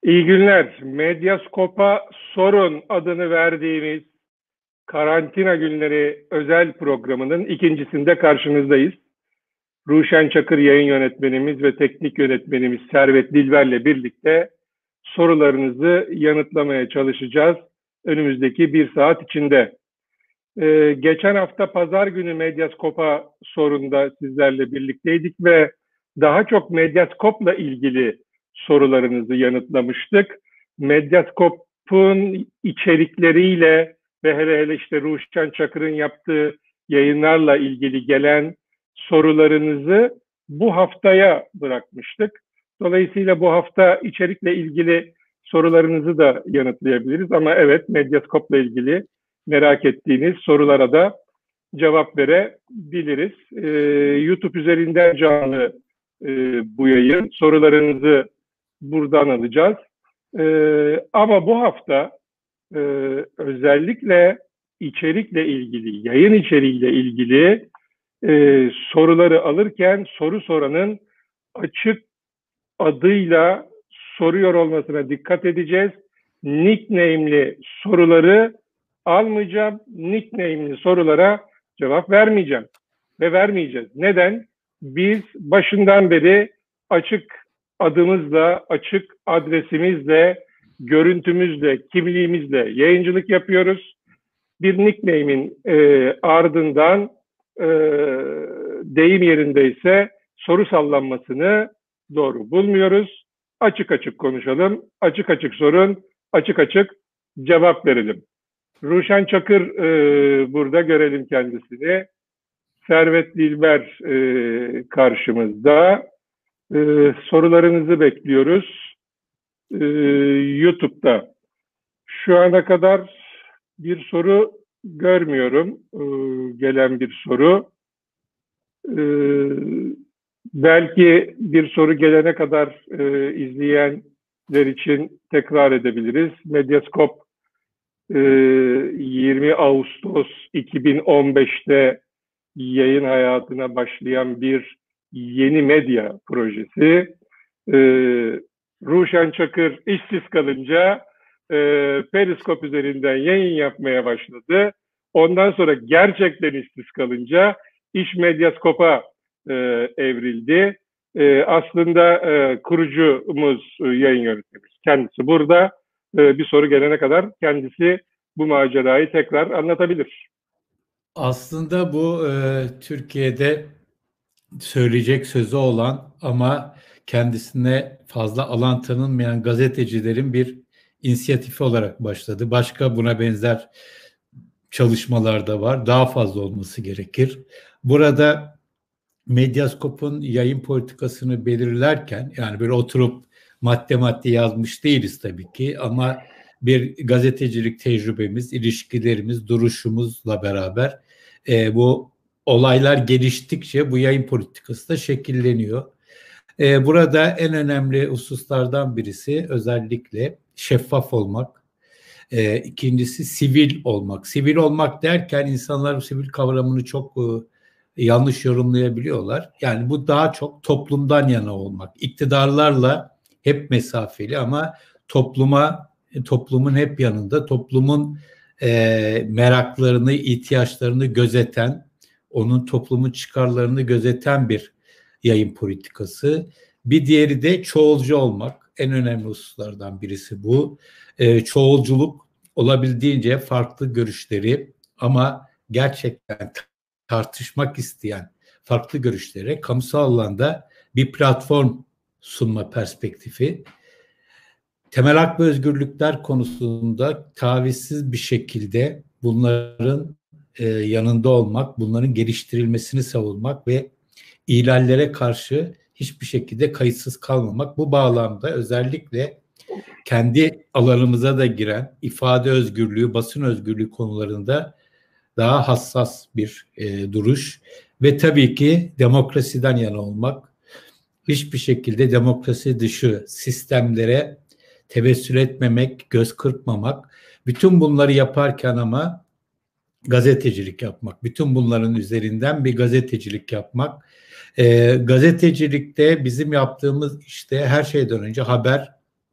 İyi günler. Medyaskop'a sorun adını verdiğimiz karantina günleri özel programının ikincisinde karşınızdayız. Ruşen Çakır yayın yönetmenimiz ve teknik yönetmenimiz Servet Dilber'le birlikte sorularınızı yanıtlamaya çalışacağız önümüzdeki bir saat içinde. Geçen hafta pazar günü Medyaskop'a sorunda sizlerle birlikteydik ve daha çok Medyaskop'la ilgili sorularınızı yanıtlamıştık. Medyaskop'un içerikleriyle ve hele işte Ruşen Çakır'ın yaptığı yayınlarla ilgili gelen sorularınızı bu haftaya bırakmıştık. Dolayısıyla bu hafta içerikle ilgili sorularınızı da yanıtlayabiliriz. Ama evet, Medyaskop'la ilgili merak ettiğiniz sorulara da cevap verebiliriz. YouTube üzerinden canlı bu yayın. Sorularınızı buradan alacağız. Ama bu hafta özellikle içerikle ilgili, yayın içeriğiyle ilgili soruları alırken soru soranın açık adıyla soruyor olmasına dikkat edeceğiz. Nickname'li soruları almayacağım. Nickname'li sorulara cevap vermeyeceğim ve vermeyeceğiz. Neden? Biz başından beri açık adımızla, açık adresimizle, görüntümüzle, kimliğimizle yayıncılık yapıyoruz. Bir nickname'in ardından deyim yerindeyse soru sallanmasını doğru bulmuyoruz. Açık açık konuşalım, açık açık sorun, açık açık cevap verelim. Ruşen Çakır burada, görelim kendisini. Servet Dilber karşımızda. Sorularınızı bekliyoruz. YouTube'da. Şu ana kadar bir soru görmüyorum. Gelen bir soru. Belki bir soru gelene kadar izleyenler için tekrar edebiliriz. Medyaskop 20 Ağustos 2015'te yayın hayatına başlayan bir yeni medya projesi. Ruşen Çakır işsiz kalınca Periskop üzerinden yayın yapmaya başladı. Ondan sonra gerçekten işsiz kalınca iş Medyaskop'a evrildi. Aslında kurucumuz, yayın yönetmenimiz kendisi burada. Bir soru gelene kadar kendisi bu macerayı tekrar anlatabilir. Aslında bu Türkiye'de söyleyecek sözü olan ama kendisine fazla alan tanınmayan gazetecilerin bir inisiyatifi olarak başladı. Başka buna benzer çalışmalar da var. Daha fazla olması gerekir. Burada Medyaskop'un yayın politikasını belirlerken, yani böyle oturup madde yazmış değiliz tabii ki, ama bir gazetecilik tecrübemiz, ilişkilerimiz, duruşumuzla beraber bu olaylar geliştikçe bu yayın politikası da şekilleniyor. Burada en önemli hususlardan birisi özellikle şeffaf olmak. İkincisi sivil olmak. Sivil olmak derken insanlar sivil kavramını çok yanlış yorumlayabiliyorlar. Yani bu daha çok toplumdan yana olmak. İktidarlarla hep mesafeli ama toplumun hep yanında, toplumun meraklarını, ihtiyaçlarını gözeten, onun toplumun çıkarlarını gözeten bir yayın politikası. Bir diğeri de çoğulcu olmak. En önemli hususlardan birisi bu. Çoğulculuk, olabildiğince farklı görüşleri ama gerçekten tartışmak isteyen farklı görüşlere kamusal alanda bir platform sunma perspektifi. Temel hak ve özgürlükler konusunda tavizsiz bir şekilde bunların yanında olmak, bunların geliştirilmesini savunmak ve ihlallere karşı hiçbir şekilde kayıtsız kalmamak. Bu bağlamda özellikle kendi alanımıza da giren ifade özgürlüğü, basın özgürlüğü konularında daha hassas bir duruş ve tabii ki demokrasiden yana olmak. Hiçbir şekilde demokrasi dışı sistemlere tevessül etmemek, göz kırpmamak. Bütün bunları yaparken ama gazetecilik yapmak. Bütün bunların üzerinden bir gazetecilik yapmak. Gazetecilikte bizim yaptığımız işte her şeyden önce haber,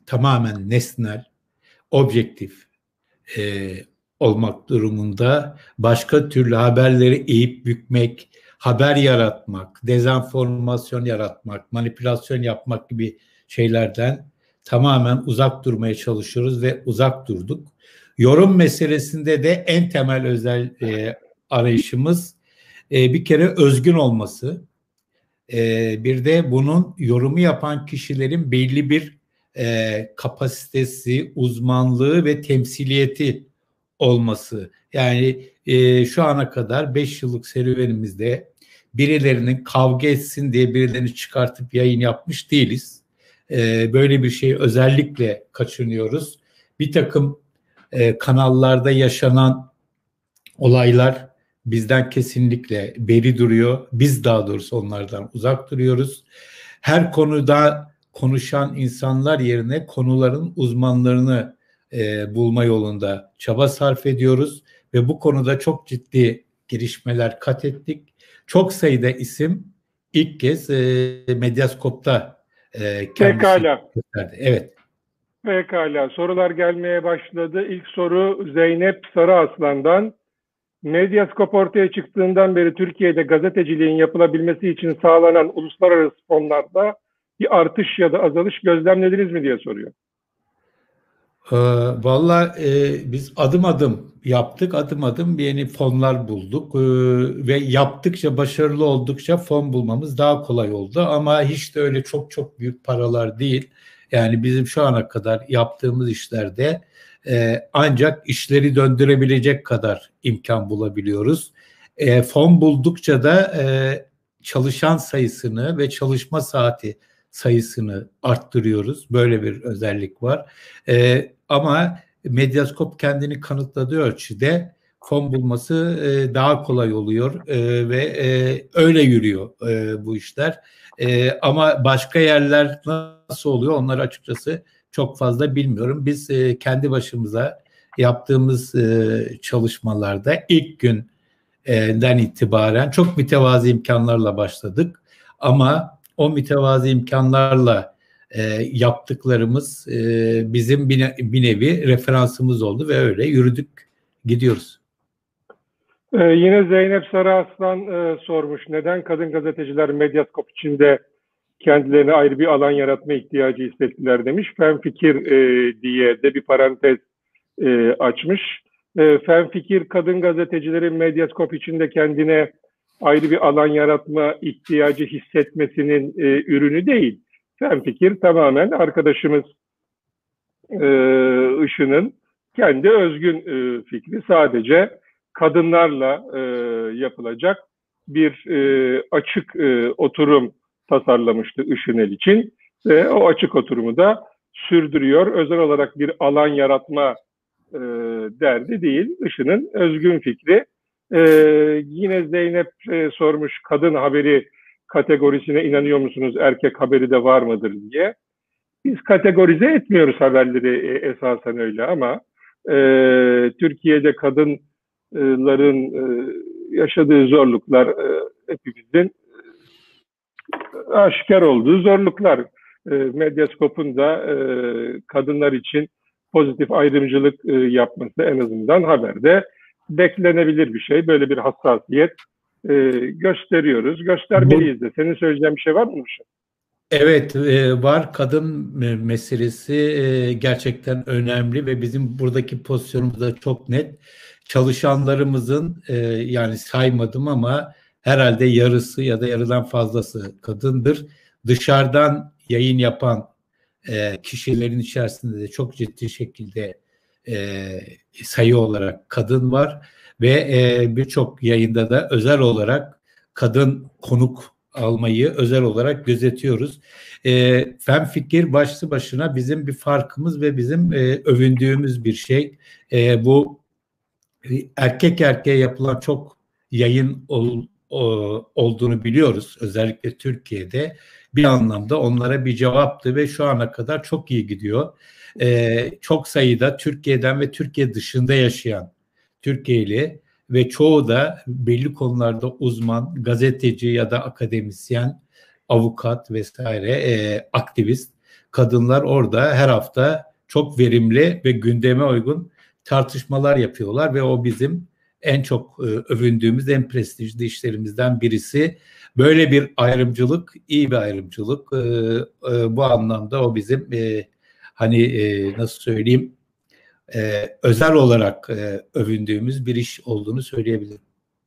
tamamen nesnel, objektif olmak durumunda, başka türlü haberleri eğip bükmek, haber yaratmak, dezenformasyon yaratmak, manipülasyon yapmak gibi şeylerden tamamen uzak durmaya çalışıyoruz ve uzak durduk. Yorum meselesinde de en temel arayışımız bir kere özgün olması. Bir de bunun yorumu yapan kişilerin belli bir kapasitesi, uzmanlığı ve temsiliyeti olması. Yani şu ana kadar 5 yıllık serüvenimizde birilerinin kavga etsin diye birilerini çıkartıp yayın yapmış değiliz. Böyle bir şeyi özellikle kaçınıyoruz. Bir takım kanallarda yaşanan olaylar bizden kesinlikle beri duruyor. Biz daha doğrusu onlardan uzak duruyoruz. Her konuda konuşan insanlar yerine konuların uzmanlarını bulma yolunda çaba sarf ediyoruz ve bu konuda çok ciddi gelişmeler kat ettik. Çok sayıda isim ilk kez Medyaskop'ta kendisini Pekala. gösterdi. Evet. Pekala. Sorular gelmeye başladı. İlk soru Zeynep Sarıaslan'dan. Medyaskop ortaya çıktığından beri Türkiye'de gazeteciliğin yapılabilmesi için sağlanan uluslararası fonlarda bir artış ya da azalış gözlemlediniz mi diye soruyor. Vallahi biz adım adım yaptık, adım adım yeni fonlar bulduk ve yaptıkça, başarılı oldukça fon bulmamız daha kolay oldu ama hiç de öyle çok çok büyük paralar değil. Yani bizim şu ana kadar yaptığımız işlerde ancak işleri döndürebilecek kadar imkan bulabiliyoruz. Fon buldukça da çalışan sayısını ve çalışma saati sayısını arttırıyoruz. Böyle bir özellik var. Ama Medyaskop kendini kanıtladığı ölçüde fon bulması daha kolay oluyor ve öyle yürüyor bu işler. Ama başka yerler nasıl oluyor onları açıkçası çok fazla bilmiyorum. Biz kendi başımıza yaptığımız çalışmalarda ilk günden itibaren çok mütevazi imkanlarla başladık. Ama o mütevazi imkanlarla yaptıklarımız bizim bir nevi referansımız oldu ve öyle yürüdük, gidiyoruz. Yine Zeynep Sarıaslan sormuş. Neden kadın gazeteciler Medyaskop içinde kendilerine ayrı bir alan yaratma ihtiyacı hissettiler demiş. Fenfikir diye de bir parantez açmış. Fenfikir kadın gazetecilerin Medyaskop içinde kendine ayrı bir alan yaratma ihtiyacı hissetmesinin ürünü değil. Fenfikir tamamen arkadaşımız Işın'ın kendi özgün fikri. Sadece kadınlarla yapılacak bir açık oturum tasarlamıştı Işınel için ve o açık oturumu da sürdürüyor. Özel olarak bir alan yaratma derdi değil. Işın'ın özgün fikri. Yine Zeynep sormuş, kadın haberi kategorisine inanıyor musunuz? Erkek haberi de var mıdır diye. Biz kategorize etmiyoruz haberleri esasen öyle ama Türkiye'de kadınların yaşadığı zorluklar hepimizin aşikar olduğu zorluklar. Medyaskop'un da kadınlar için pozitif ayrımcılık yapması en azından haberde beklenebilir bir şey. Böyle bir hassasiyet gösteriyoruz. Göstermeliyiz de. Senin söyleyeceğin bir şey var mı? Evet var. Kadın meselesi gerçekten önemli ve bizim buradaki pozisyonumuz da çok net. Çalışanlarımızın yani saymadım ama herhalde yarısı ya da yarıdan fazlası kadındır. Dışarıdan yayın yapan kişilerin içerisinde de çok ciddi şekilde sayı olarak kadın var ve birçok yayında da özel olarak kadın konuk almayı özel olarak gözetiyoruz. Fenfikir başlı başına bizim bir farkımız ve bizim övündüğümüz bir şey. Bu erkek erkeğe yapılan çok yayın olduğunu biliyoruz. Özellikle Türkiye'de bir anlamda onlara bir cevaptı ve şu ana kadar çok iyi gidiyor. Çok sayıda Türkiye'den ve Türkiye dışında yaşayan Türkiye'li ve çoğu da belli konularda uzman, gazeteci ya da akademisyen, avukat vesaire, aktivist kadınlar orada her hafta çok verimli ve gündeme uygun tartışmalar yapıyorlar ve o bizim en çok övündüğümüz, en prestijli işlerimizden birisi. Böyle bir ayrımcılık, iyi bir ayrımcılık. Bu anlamda o bizim nasıl söyleyeyim, özel olarak övündüğümüz bir iş olduğunu söyleyebilirim.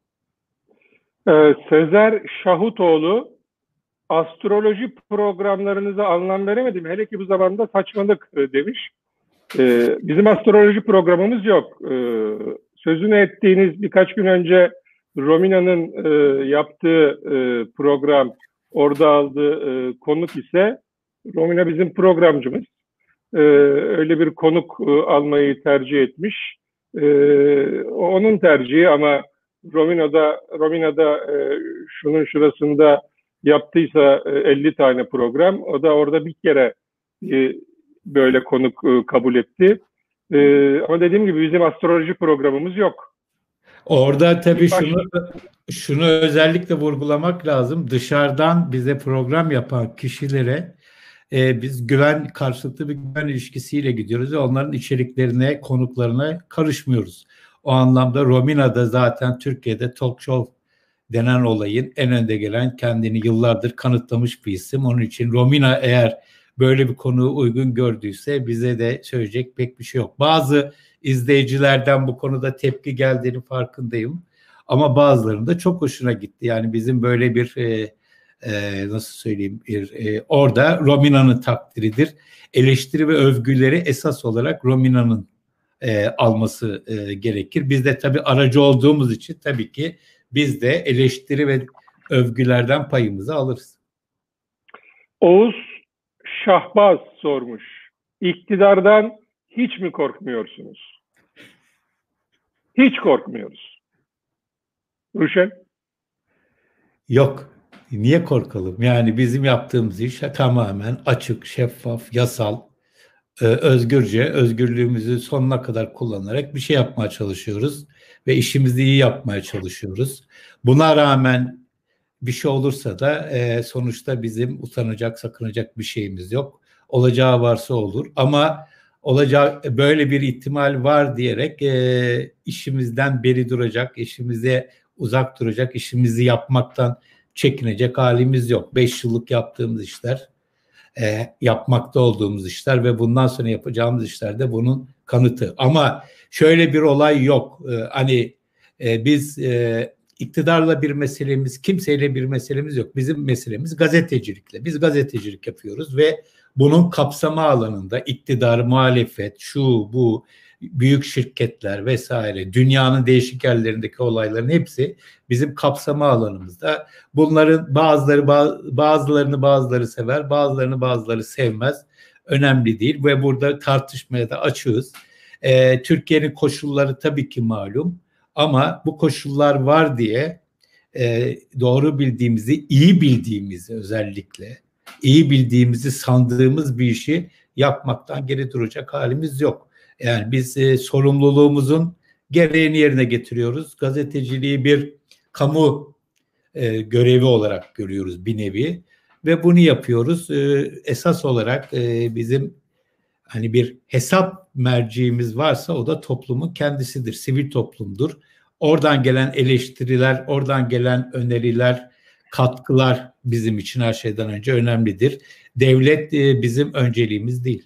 Sezer Şahutoğlu, astroloji programlarınıza anlam veremedim. Hele ki bu zamanda saçmalık demiş. Bizim astroloji programımız yok. Sözünü ettiğiniz birkaç gün önce Romina'nın yaptığı program, orada aldığı konuk ise Romina bizim programcımız. Öyle bir konuk almayı tercih etmiş. Onun tercihi ama Romina'da şunun şurasında yaptıysa 50 tane program, o da orada bir kere böyle konuk kabul etti. Ama dediğim gibi bizim astroloji programımız yok. Orada tabii şunu özellikle vurgulamak lazım. Dışarıdan bize program yapan kişilere biz karşılıklı bir güven ilişkisiyle gidiyoruz ve onların içeriklerine, konuklarına karışmıyoruz. O anlamda Romina da zaten Türkiye'de talk show denen olayın en önde gelen, kendini yıllardır kanıtlamış bir isim. Onun için Romina eğer böyle bir konuyu uygun gördüyse bize de söyleyecek pek bir şey yok. Bazı izleyicilerden bu konuda tepki geldiğini farkındayım. Ama bazılarının da çok hoşuna gitti. Yani bizim böyle bir nasıl söyleyeyim, orada Romina'nın takdiridir. Eleştiri ve övgüleri esas olarak Romina'nın alması gerekir. Biz de tabii aracı olduğumuz için tabii ki biz de eleştiri ve övgülerden payımızı alırız. Oğuz Şahbaz sormuş. İktidardan hiç mi korkmuyorsunuz? Hiç korkmuyoruz. Ruşen? Yok. Niye korkalım? Yani bizim yaptığımız iş tamamen açık, şeffaf, yasal, özgürce, özgürlüğümüzü sonuna kadar kullanarak bir şey yapmaya çalışıyoruz ve işimizi iyi yapmaya çalışıyoruz. Buna rağmen bir şey olursa da sonuçta bizim utanacak, sakınacak bir şeyimiz yok. Olacağı varsa olur ama böyle bir ihtimal var diyerek işimizden beri duracak, işimize uzak duracak, işimizi yapmaktan çekinecek halimiz yok. 5 yıllık yaptığımız işler, yapmakta olduğumuz işler ve bundan sonra yapacağımız işler de bunun kanıtı. Ama şöyle bir olay yok. Biz iktidarla bir meselemiz, kimseyle bir meselemiz yok. Bizim meselemiz gazetecilikle. Biz gazetecilik yapıyoruz ve bunun kapsama alanında iktidar, muhalefet, şu, bu, büyük şirketler vesaire, dünyanın değişik yerlerindeki olayların hepsi bizim kapsama alanımızda. Bunların bazılarını sever, bazıları sevmez. Önemli değil ve burada tartışmaya da açığız. Türkiye'nin koşulları tabii ki malum ama bu koşullar var diye doğru bildiğimizi, özellikle iyi bildiğimizi sandığımız bir işi yapmaktan geri duracak halimiz yok. Yani biz sorumluluğumuzun gereğini yerine getiriyoruz. Gazeteciliği bir kamu görevi olarak görüyoruz bir nevi ve bunu yapıyoruz. Esas olarak bizim hani bir hesap merciğimiz varsa o da toplumun kendisidir, sivil toplumdur. Oradan gelen eleştiriler, oradan gelen öneriler, katkılar bizim için her şeyden önce önemlidir. Devlet bizim önceliğimiz değil.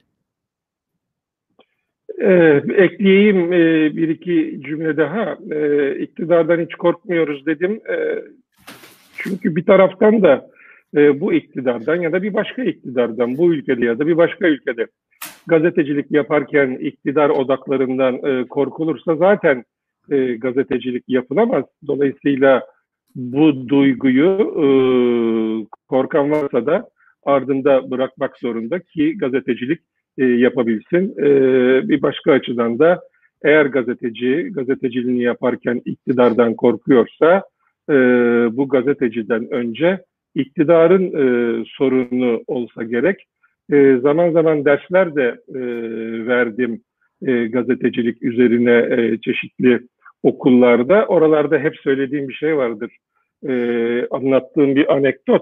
Ekleyeyim bir iki cümle daha. İktidardan hiç korkmuyoruz dedim. Çünkü bir taraftan da bu iktidardan ya da bir başka iktidardan, bu ülkede ya da bir başka ülkede gazetecilik yaparken iktidar odaklarından korkulursa zaten gazetecilik yapılamaz. Dolayısıyla bu duyguyu korkan varsa da ardında bırakmak zorunda ki gazetecilik yapabilsin. Bir başka açıdan da eğer gazeteciliğini yaparken iktidardan korkuyorsa bu gazeteciden önce iktidarın sorunu olsa gerek. Zaman zaman dersler de verdim gazetecilik üzerine çeşitli okullarda. Oralarda hep söylediğim bir şey vardır. Anlattığım bir anekdot.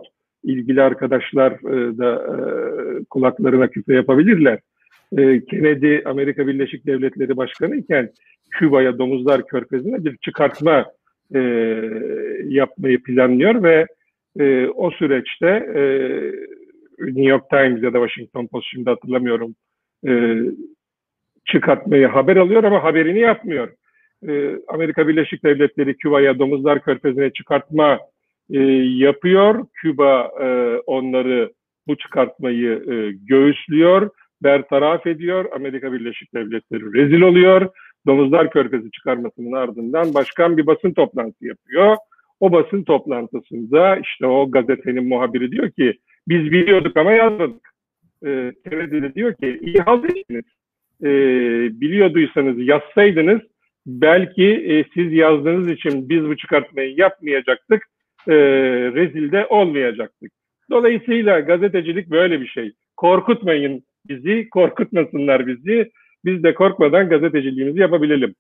ilgili arkadaşlar da kulaklarına küpe yapabilirler. Kennedy Amerika Birleşik Devletleri Başkanı iken Küba'ya Domuzlar Körfezi'ne bir çıkartma yapmayı planlıyor ve o süreçte New York Times ya da Washington Post, şimdi hatırlamıyorum, çıkartmayı haber alıyor ama haberini yapmıyor. Amerika Birleşik Devletleri Küba'ya Domuzlar Körfezi'ne çıkartma yapıyor. Küba onları, bu çıkartmayı göğüslüyor, bertaraf ediyor. Amerika Birleşik Devletleri rezil oluyor. Domuzlar Körfezi çıkarmasının ardından başkan bir basın toplantısı yapıyor. O basın toplantısında işte o gazetenin muhabiri diyor ki biz biliyorduk ama yazmadık. Kennedy de diyor ki iyi halt ettiniz. Biliyorduysanız yazsaydınız belki siz yazdığınız için biz bu çıkartmayı yapmayacaktık. Rezil de olmayacaktık. Dolayısıyla gazetecilik böyle bir şey. Korkutmayın bizi, korkutmasınlar bizi. Biz de korkmadan gazeteciliğimizi yapabilelim.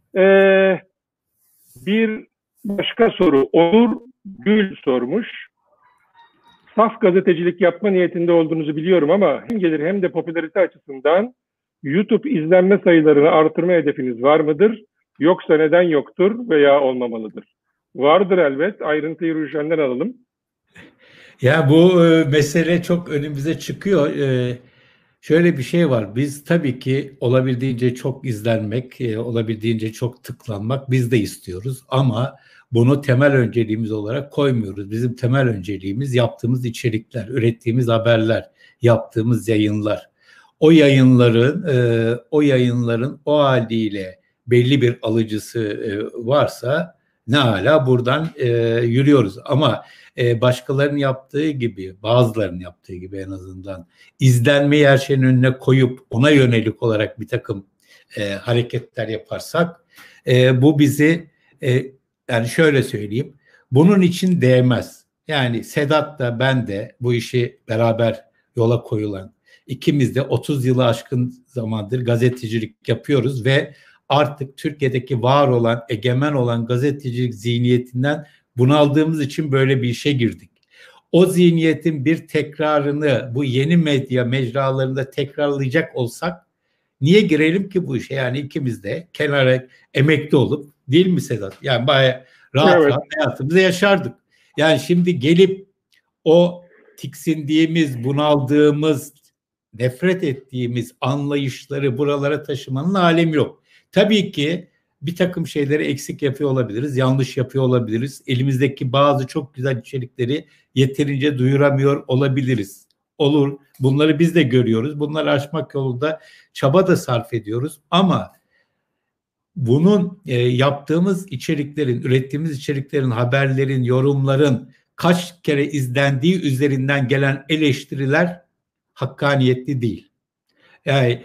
Bir başka soru. Onur Gül sormuş. Saf gazetecilik yapma niyetinde olduğunuzu biliyorum ama hem gelir hem de popülarite açısından YouTube izlenme sayılarını artırma hedefiniz var mıdır? Yoksa neden yoktur veya olmamalıdır? Vardır elbet. Ayrıntıyı Ruşen'den alalım. Ya bu mesele çok önümüze çıkıyor. Şöyle bir şey var. Biz tabii ki olabildiğince çok izlenmek, olabildiğince çok tıklanmak biz de istiyoruz. Ama bunu temel önceliğimiz olarak koymuyoruz. Bizim temel önceliğimiz yaptığımız içerikler, ürettiğimiz haberler, yaptığımız yayınlar. O yayınların o haliyle belli bir alıcısı varsa ne hala buradan yürüyoruz. Ama başkalarının yaptığı gibi, bazılarının yaptığı gibi en azından izlenmeyi her şeyin önüne koyup ona yönelik olarak bir takım hareketler yaparsak bu bizi yani şöyle söyleyeyim, bunun için değmez. Yani Sedat da ben de bu işi beraber yola koyulan, ikimiz de 30 yılı aşkın zamandır gazetecilik yapıyoruz ve artık Türkiye'deki var olan, egemen olan gazetecilik zihniyetinden bunaldığımız için böyle bir işe girdik. O zihniyetin bir tekrarını bu yeni medya mecralarında tekrarlayacak olsak niye girelim ki bu işe? Yani ikimiz de kenara emekli olup, değil mi Sedat? Yani bayağı rahat rahat hayatımızı yaşardık. Yani şimdi gelip o tiksindiğimiz, bunaldığımız, nefret ettiğimiz anlayışları buralara taşımanın alemi yok. Tabii ki bir takım şeyleri eksik yapıyor olabiliriz, yanlış yapıyor olabiliriz. Elimizdeki bazı çok güzel içerikleri yeterince duyuramıyor olabiliriz. Olur, bunları biz de görüyoruz. Bunları aşmak yolunda çaba da sarf ediyoruz. Ama bunun yaptığımız içeriklerin, ürettiğimiz içeriklerin, haberlerin, yorumların kaç kere izlendiği üzerinden gelen eleştiriler hakkaniyetli değil. Yani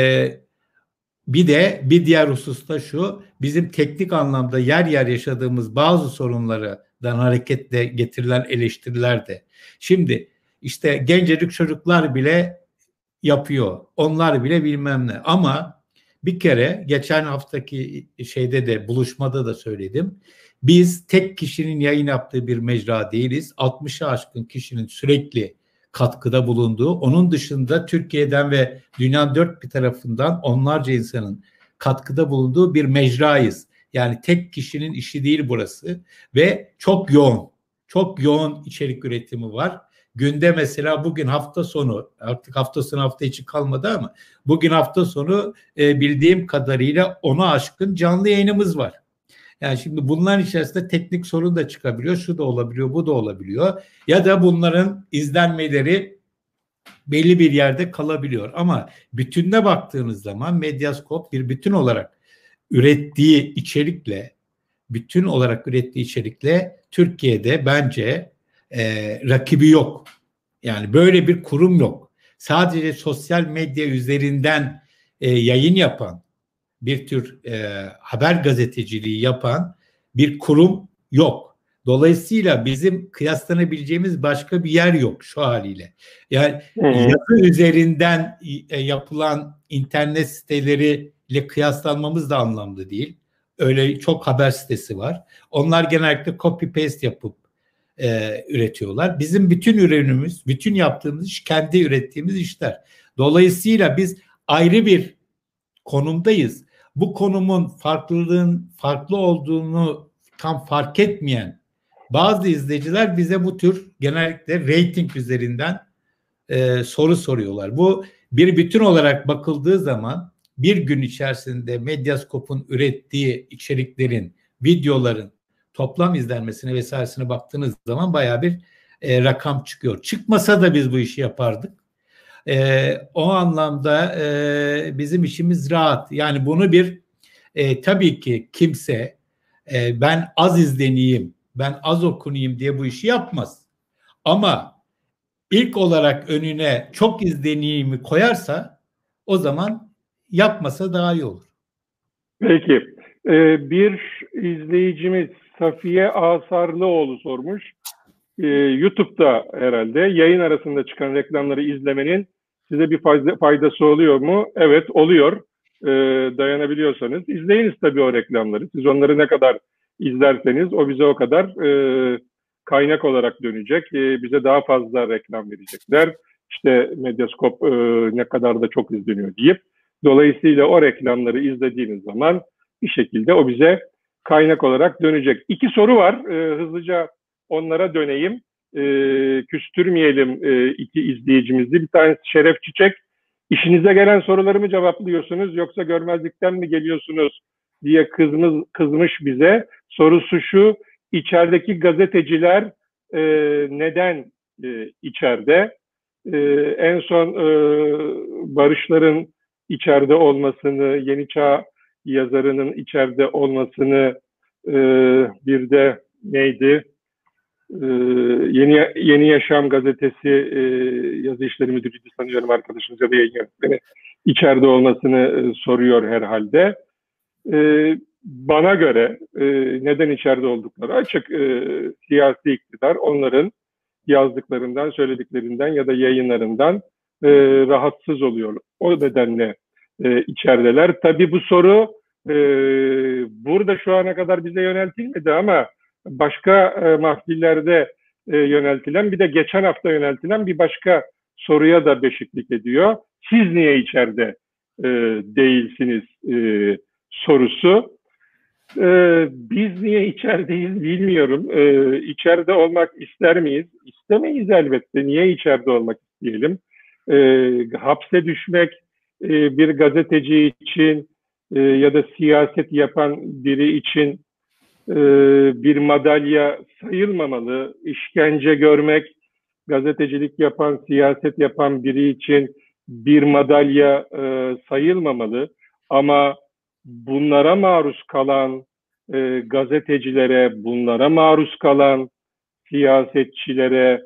bir diğer hususta şu, bizim teknik anlamda yer yer yaşadığımız bazı sorunlardan hareketle getirilen eleştiriler de. Şimdi işte gencecik çocuklar bile yapıyor, onlar bile bilmem ne. Ama bir kere geçen haftaki şeyde de, buluşmada da söyledim. Biz tek kişinin yayın yaptığı bir mecra değiliz. 60'ı aşkın kişinin sürekli katkıda bulunduğu, onun dışında Türkiye'den ve dünyanın dört bir tarafından onlarca insanın katkıda bulunduğu bir mecrayız. Yani tek kişinin işi değil burası ve çok yoğun içerik üretimi var. Günde mesela bugün hafta sonu, artık hafta sonu hafta içi kalmadı ama bugün hafta sonu bildiğim kadarıyla 10'a aşkın canlı yayınımız var. Yani şimdi bunların içerisinde teknik sorun da çıkabiliyor. Şu da olabiliyor, bu da olabiliyor. Ya da bunların izlenmeleri belli bir yerde kalabiliyor. Ama bütününe baktığınız zaman Medyaskop bir bütün olarak ürettiği içerikle Türkiye'de bence rakibi yok. Yani böyle bir kurum yok. Sadece sosyal medya üzerinden yayın yapan, bir tür haber gazeteciliği yapan bir kurum yok. Dolayısıyla bizim kıyaslanabileceğimiz başka bir yer yok şu haliyle. Yani yazı üzerinden yapılan internet siteleriyle kıyaslanmamız da anlamlı değil. Öyle çok haber sitesi var. Onlar genellikle copy paste yapıp üretiyorlar. Bizim bütün ürünümüz, bütün yaptığımız iş kendi ürettiğimiz işler. Dolayısıyla biz ayrı bir konumdayız. Bu konumun farklılığın farklı olduğunu tam fark etmeyen bazı izleyiciler bize bu tür genellikle reyting üzerinden soru soruyorlar. Bu bir bütün olarak bakıldığı zaman bir gün içerisinde Medyascope'un ürettiği içeriklerin, videoların toplam izlenmesine vesairesine baktığınız zaman bayağı bir rakam çıkıyor. Çıkmasa da biz bu işi yapardık. O anlamda bizim işimiz rahat. Yani bunu tabii ki kimse ben az izleneyim, ben az okunayım diye bu işi yapmaz. Ama ilk olarak önüne çok izleneyimi koyarsa o zaman yapmasa daha iyi olur. Peki. Bir izleyicimiz Safiye Asarlıoğlu sormuş. YouTube'da herhalde yayın arasında çıkan reklamları izlemenin size bir faydası oluyor mu? Evet, oluyor. Dayanabiliyorsanız. İzleyiniz tabii o reklamları. Siz onları ne kadar izlerseniz o bize o kadar kaynak olarak dönecek. Bize daha fazla reklam verecekler. İşte Medyascope ne kadar da çok izleniyor deyip. Dolayısıyla o reklamları izlediğiniz zaman bir şekilde o bize kaynak olarak dönecek. 2 soru var. Hızlıca onlara döneyim. Küstürmeyelim 2 izleyicimizi. Bir tanesi Şeref Çiçek. İşinize gelen soruları mı cevaplıyorsunuz yoksa görmezlikten mi geliyorsunuz diye kızmış bize. Sorusu şu: içerideki gazeteciler neden içeride? En son Barışların içeride olmasını, Yeni Çağ yazarının içeride olmasını, bir de neydi? Yeni Yaşam gazetesi yazı işleri müdürüydü sanıyorum arkadaşımız ya da yayın yönetmeni içeride olmasını soruyor herhalde. Bana göre neden içeride oldukları açık. Siyasi iktidar onların yazdıklarından, söylediklerinden ya da yayınlarından rahatsız oluyor. O nedenle içerideler. Tabii bu soru burada şu ana kadar bize yöneltilmedi ama başka mahfillerde yöneltilen, bir de geçen hafta yöneltilen bir başka soruya da beşiklik ediyor. Siz niye içeride değilsiniz sorusu. Biz niye içerideyiz bilmiyorum. İçeride olmak ister miyiz? İstemeyiz elbette. Niye içeride olmak isteyelim? Hapse düşmek bir gazeteci için ya da siyaset yapan biri için bir madalya sayılmamalı. İşkence görmek gazetecilik yapan, siyaset yapan biri için bir madalya sayılmamalı. Ama bunlara maruz kalan gazetecilere, bunlara maruz kalan siyasetçilere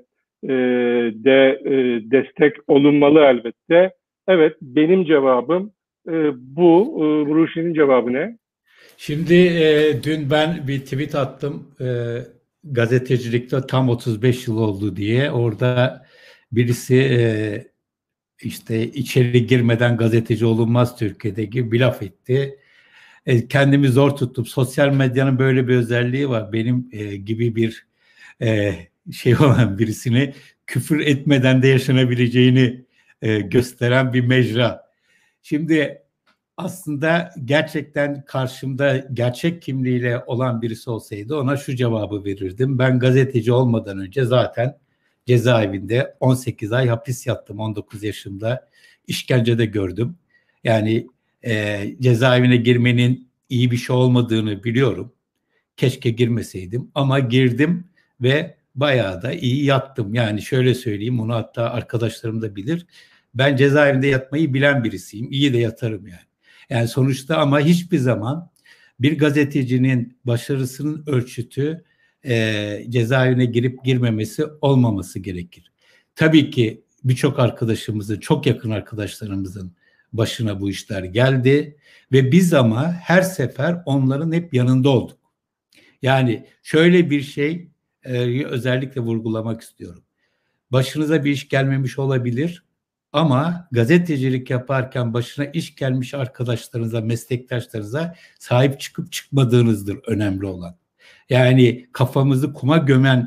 de destek olunmalı elbette. Evet, benim cevabım bu. Ruşen'in cevabı ne? Şimdi dün ben bir tweet attım. Gazetecilikte tam 35 yıl oldu diye. Orada birisi işte içeri girmeden gazeteci olunmaz Türkiye'de gibi bir laf etti. Kendimi zor tuttum. Sosyal medyanın böyle bir özelliği var. Benim gibi bir şey olan birisini küfür etmeden de yaşanabileceğini gösteren bir mecra. Şimdi aslında gerçekten karşımda gerçek kimliğiyle olan birisi olsaydı ona şu cevabı verirdim. Ben gazeteci olmadan önce zaten cezaevinde 18 ay hapis yattım 19 yaşımda. İşkence de gördüm. Yani cezaevine girmenin iyi bir şey olmadığını biliyorum. Keşke girmeseydim ama girdim ve bayağı da iyi yattım. Yani şöyle söyleyeyim, bunu hatta arkadaşlarım da bilir. Ben cezaevinde yatmayı bilen birisiyim. İyi de yatarım yani. Yani sonuçta ama hiçbir zaman bir gazetecinin başarısının ölçütü cezaevine girip girmemesi olmaması gerekir. Tabii ki birçok arkadaşımızın, çok yakın arkadaşlarımızın başına bu işler geldi ve biz ama her sefer onların hep yanında olduk. Yani şöyle bir şey özellikle vurgulamak istiyorum. Başınıza bir iş gelmemiş olabilir ama gazetecilik yaparken başına iş gelmiş arkadaşlarınıza, meslektaşlarınıza sahip çıkıp çıkmadığınızdır önemli olan. Yani kafamızı kuma gömen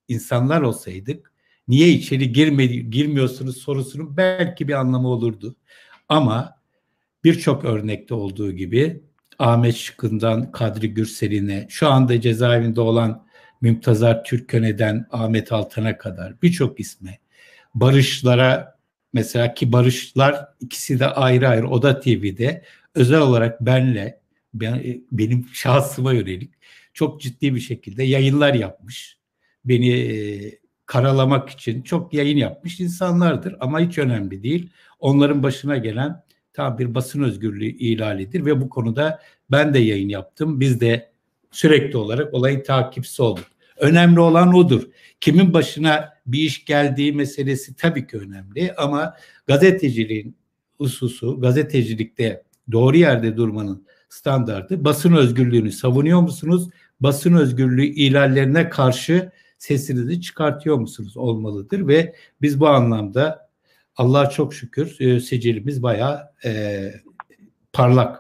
insanlar olsaydık niye içeri girmiyorsunuz sorusunun belki bir anlamı olurdu. Ama birçok örnekte olduğu gibi Ahmet Şıkın'dan Kadri Gürsel'ine, şu anda cezaevinde olan Mümtazar Türköne'den Ahmet Altan'a kadar birçok isme, Barışlara mesela, ki Barışlar ikisi de ayrı ayrı Oda TV'de özel olarak benim şahsıma yönelik çok ciddi bir şekilde yayınlar yapmış. Beni karalamak için çok yayın yapmış insanlardır ama hiç önemli değil. Onların başına gelen tam bir basın özgürlüğü ihlalidir ve bu konuda ben de yayın yaptım. Biz de sürekli olarak olayın takipçisi olduk. Önemli olan odur. Kimin başına bir iş geldiği meselesi tabii ki önemli ama gazeteciliğin hususu, gazetecilikte doğru yerde durmanın standardı, basın özgürlüğünü savunuyor musunuz? Basın özgürlüğü ihlallerine karşı sesinizi çıkartıyor musunuz? Olmalıdır ve biz bu anlamda Allah'a çok şükür sicilimiz bayağı parlak.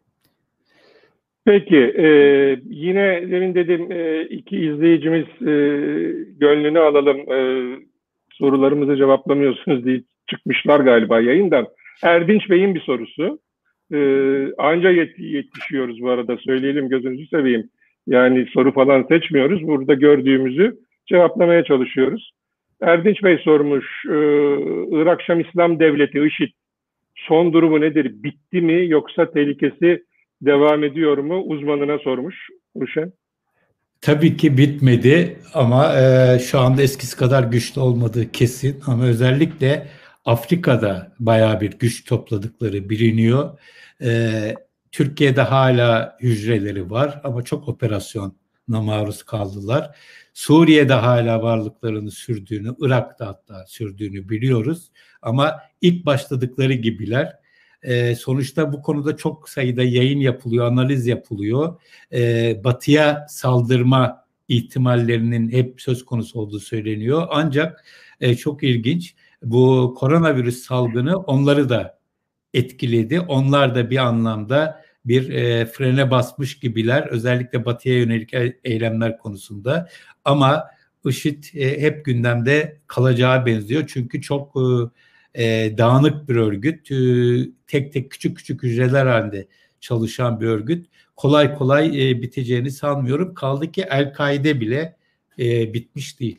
Peki, yine demin dedim iki izleyicimiz gönlünü alalım, sorularımızı cevaplamıyorsunuz diye çıkmışlar galiba yayından. Erdinç Bey'in bir sorusu. Anca yetişiyoruz bu arada, söyleyelim, gözünüzü seveyim. Yani soru falan seçmiyoruz. Burada gördüğümüzü cevaplamaya çalışıyoruz. Erdinç Bey sormuş, Irak Şam İslam Devleti, IŞİD son durumu nedir? Bitti mi yoksa tehlikesi devam ediyor mu? Uzmanına sormuş Ruşen. Tabii ki bitmedi ama şu anda eskisi kadar güçlü olmadığı kesin. Ama özellikle Afrika'da bayağı bir güç topladıkları biliniyor. Türkiye'de hala hücreleri var ama çok operasyona maruz kaldılar. Suriye'de hala varlıklarını sürdüğünü, Irak'ta hatta sürdüğünü biliyoruz. Ama ilk başladıkları gibiler. Sonuçta bu konuda çok sayıda yayın yapılıyor, analiz yapılıyor. Batıya saldırma ihtimallerinin hep söz konusu olduğu söyleniyor. Ancak çok ilginç, bu koronavirüs salgını onları da etkiledi. Onlar da bir anlamda bir frene basmış gibiler. Özellikle batıya yönelik eylemler konusunda. Ama IŞİD hep gündemde kalacağı benziyor. Çünkü çok dağınık bir örgüt. Tek tek küçük küçük hücreler halinde çalışan bir örgüt. Kolay kolay biteceğini sanmıyorum. Kaldı ki El-Kaide bile bitmiş değil.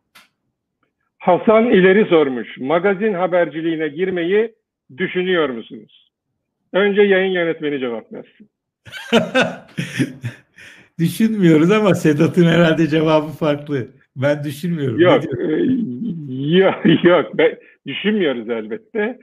Hasan İleri sormuş. Magazin haberciliğine girmeyi düşünüyor musunuz? Önce yayın yönetmeni cevap versin. Düşünmüyoruz ama Sedat'ın herhalde cevabı farklı. Ben düşünmüyorum. Yok, yok. Düşünmüyoruz elbette.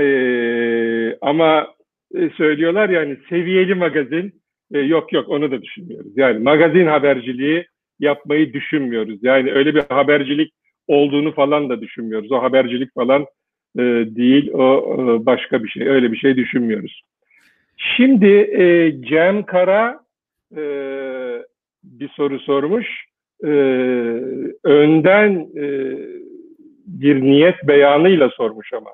Ama söylüyorlar yani seviyeli magazin. Yok onu da düşünmüyoruz. Yani magazin haberciliği yapmayı düşünmüyoruz. Yani öyle bir habercilik olduğunu falan da düşünmüyoruz. O habercilik falan değil, o başka bir şey. Öyle bir şey düşünmüyoruz. Şimdi Cem Kara bir soru sormuş. Önden bir niyet beyanıyla sormuş ama.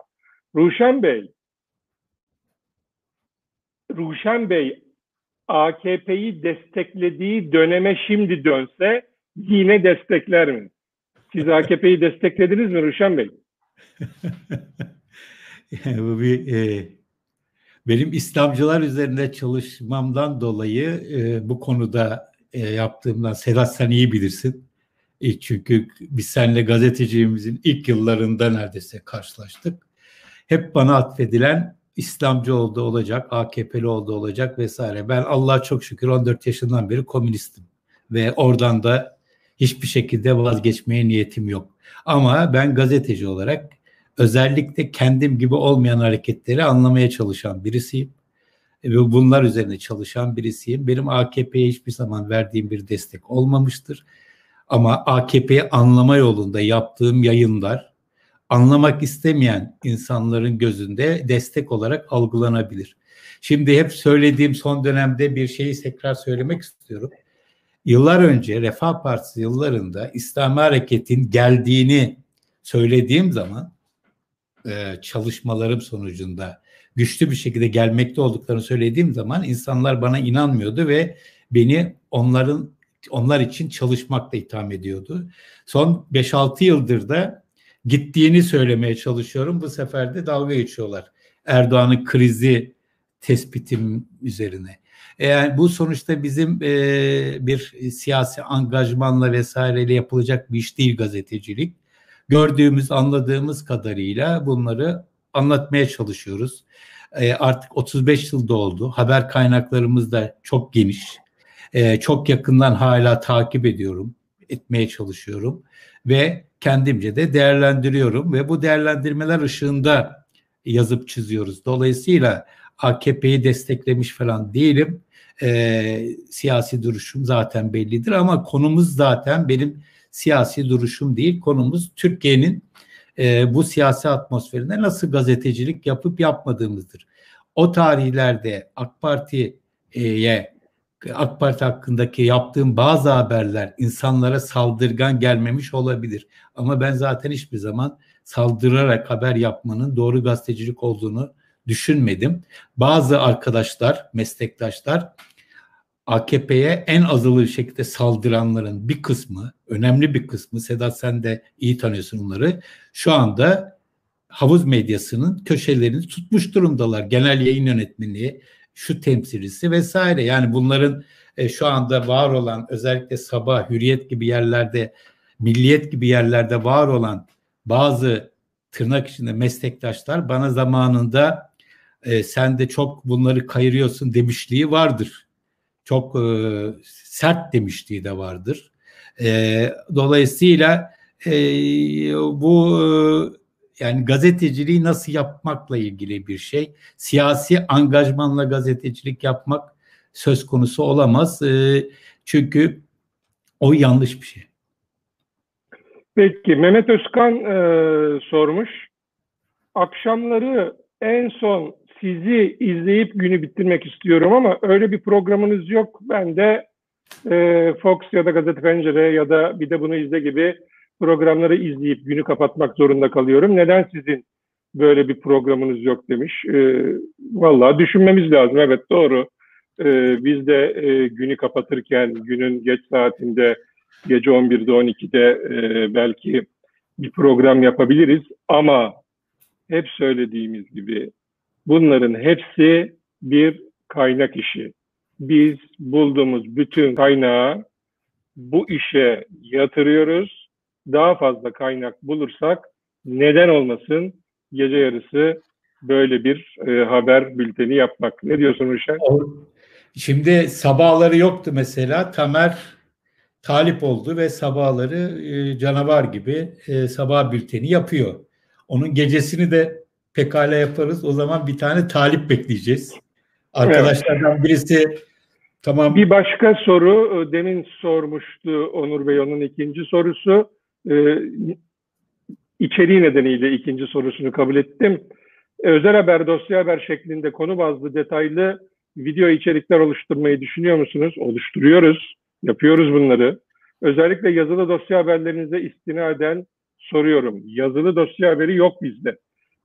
Ruşen Bey AKP'yi desteklediği döneme şimdi dönse yine destekler mi? Siz AKP'yi desteklediniz mi Ruşen Bey? Bu benim İslamcılar üzerinde çalışmamdan dolayı bu konuda yaptığımdan, Sedat sen iyi bilirsin. Çünkü biz seninle gazeteciliğimizin ilk yıllarında neredeyse karşılaştık. Hep bana atfedilen İslamcı oldu olacak, AKP'li oldu olacak vesaire. Ben Allah'a çok şükür 14 yaşından beri komünistim. Ve oradan da hiçbir şekilde vazgeçmeye niyetim yok. Ama ben gazeteci olarak özellikle kendim gibi olmayan hareketleri anlamaya çalışan birisiyim. Ve bunlar üzerine çalışan birisiyim. Benim AKP'ye hiçbir zaman verdiğim bir destek olmamıştır. Ama AKP'yi anlama yolunda yaptığım yayınlar anlamak istemeyen insanların gözünde destek olarak algılanabilir. Şimdi hep söylediğim son dönemde bir şeyi tekrar söylemek istiyorum. Yıllar önce Refah Partisi yıllarında İslami Hareket'in geldiğini söylediğim zaman çalışmalarım sonucunda güçlü bir şekilde gelmekte olduklarını söylediğim zaman insanlar bana inanmıyordu ve beni onların onlar için çalışmakla itham ediyordu. Son 5-6 yıldır da gittiğini söylemeye çalışıyorum. Bu sefer de dalga geçiyorlar. Erdoğan'ın krizi tespitim üzerine. Yani bu sonuçta bizim bir siyasi angajmanla vesaireyle yapılacak bir iş değil gazetecilik. Gördüğümüz, anladığımız kadarıyla bunları anlatmaya çalışıyoruz. Artık 35 yılda oldu. Haber kaynaklarımız da çok geniş. Çok yakından hala takip ediyorum, etmeye çalışıyorum ve kendimce de değerlendiriyorum ve bu değerlendirmeler ışığında yazıp çiziyoruz. Dolayısıyla AKP'yi desteklemiş falan değilim. Siyasi duruşum zaten bellidir ama konumuz zaten benim siyasi duruşum değil. Konumuz Türkiye'nin bu siyasi atmosferinde nasıl gazetecilik yapıp yapmadığımızdır. O tarihlerde AK Parti hakkındaki yaptığım bazı haberler insanlara saldırgan gelmemiş olabilir. Ama ben zaten hiçbir zaman saldırarak haber yapmanın doğru gazetecilik olduğunu düşünmedim. Bazı arkadaşlar, meslektaşlar AKP'ye en azılı şekilde saldıranların bir kısmı, önemli bir kısmı, Sedat sen de iyi tanıyorsun onları, şu anda havuz medyasının köşelerini tutmuş durumdalar. Genel yayın yönetmeliği, şu temsilcisi vesaire. Yani bunların şu anda var olan, özellikle Sabah, Hürriyet gibi yerlerde, Milliyet gibi yerlerde var olan bazı tırnak içinde meslektaşlar bana zamanında sen de çok bunları kayırıyorsun demişliği vardır. Çok sert demişliği de vardır. Dolayısıyla bu yani gazeteciliği nasıl yapmakla ilgili bir şey. Siyasi angajmanla gazetecilik yapmak söz konusu olamaz. Çünkü o yanlış bir şey. Peki Mehmet Özkan sormuş. Akşamları en son sizi izleyip günü bitirmek istiyorum ama öyle bir programınız yok. Ben de Fox ya da Gazete Pencere ya da bir de bunu izle gibi programları izleyip günü kapatmak zorunda kalıyorum. Neden sizin böyle bir programınız yok demiş. Vallahi düşünmemiz lazım. Evet, doğru. Biz de günü kapatırken günün geç saatinde gece 11'de 12'de belki bir program yapabiliriz ama hep söylediğimiz gibi bunların hepsi bir kaynak işi. Biz bulduğumuz bütün kaynağı bu işe yatırıyoruz. Daha fazla kaynak bulursak neden olmasın gece yarısı böyle bir haber bülteni yapmak. Ne diyorsun Ruşen? Şimdi sabahları yoktu mesela. Tamer talip oldu ve sabahları canavar gibi sabah bülteni yapıyor. Onun gecesini de pekala yaparız. O zaman bir tane talip bekleyeceğiz. Arkadaşlardan birisi tamam. Bir başka soru demin sormuştu Onur Bey, onun ikinci sorusu. İçeriği nedeniyle ikinci sorusunu kabul ettim. Özel haber, dosya haber şeklinde konu bazlı detaylı video içerikler oluşturmayı düşünüyor musunuz? Oluşturuyoruz, yapıyoruz bunları. Özellikle yazılı dosya haberlerinize istinaden soruyorum. Yazılı dosya haberi yok bizde.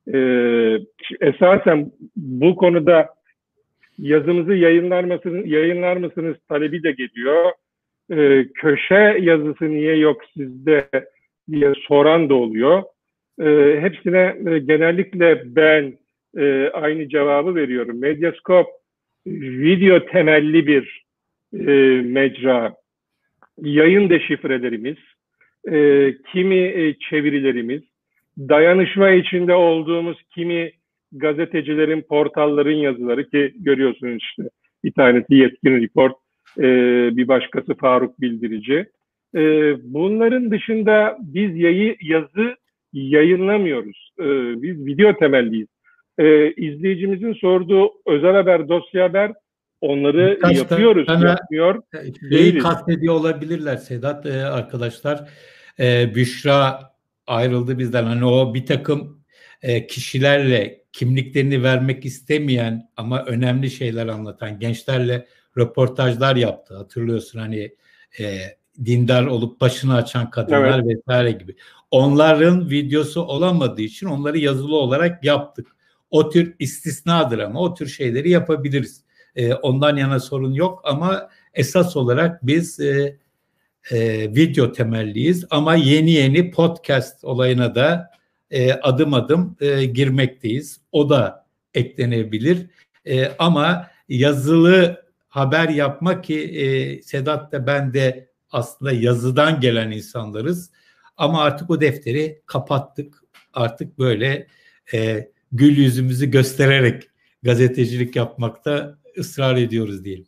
Esasen bu konuda yazımızı yayınlar mısınız talebi de geliyor. Köşe yazısı niye yok sizde diye soran da oluyor. Hepsine genellikle ben aynı cevabı veriyorum. Medyaskop video temelli bir mecra. Yayın deşifrelerimiz, kimi çevirilerimiz, dayanışma içinde olduğumuz kimi gazetecilerin, portalların yazıları ki görüyorsunuz işte bir tanesi Yetkin Report, bir başkası Faruk Bildirici. Bunların dışında biz yazı yayınlamıyoruz. Biz video temelliyiz. İzleyicimizin sorduğu özel haber, dosya haber onları yapıyoruz. Yapmıyor değiliz. Kastediyor olabilirler Sedat arkadaşlar. Büşra ayrıldı bizden. Hani o bir takım kişilerle kimliklerini vermek istemeyen ama önemli şeyler anlatan gençlerle röportajlar yaptı. Hatırlıyorsun hani dindar olup başını açan kadınlar evet, vesaire gibi. Onların videosu olamadığı için onları yazılı olarak yaptık. O tür istisnadır ama o tür şeyleri yapabiliriz. Ondan yana sorun yok ama esas olarak biz video temelliyiz ama yeni podcast olayına da adım adım girmekteyiz. O da eklenebilir. Ama yazılı haber yapmak ki Sedat da ben de aslında yazıdan gelen insanlarız. Ama artık o defteri kapattık. Artık böyle gül yüzümüzü göstererek gazetecilik yapmakta ısrar ediyoruz diyelim.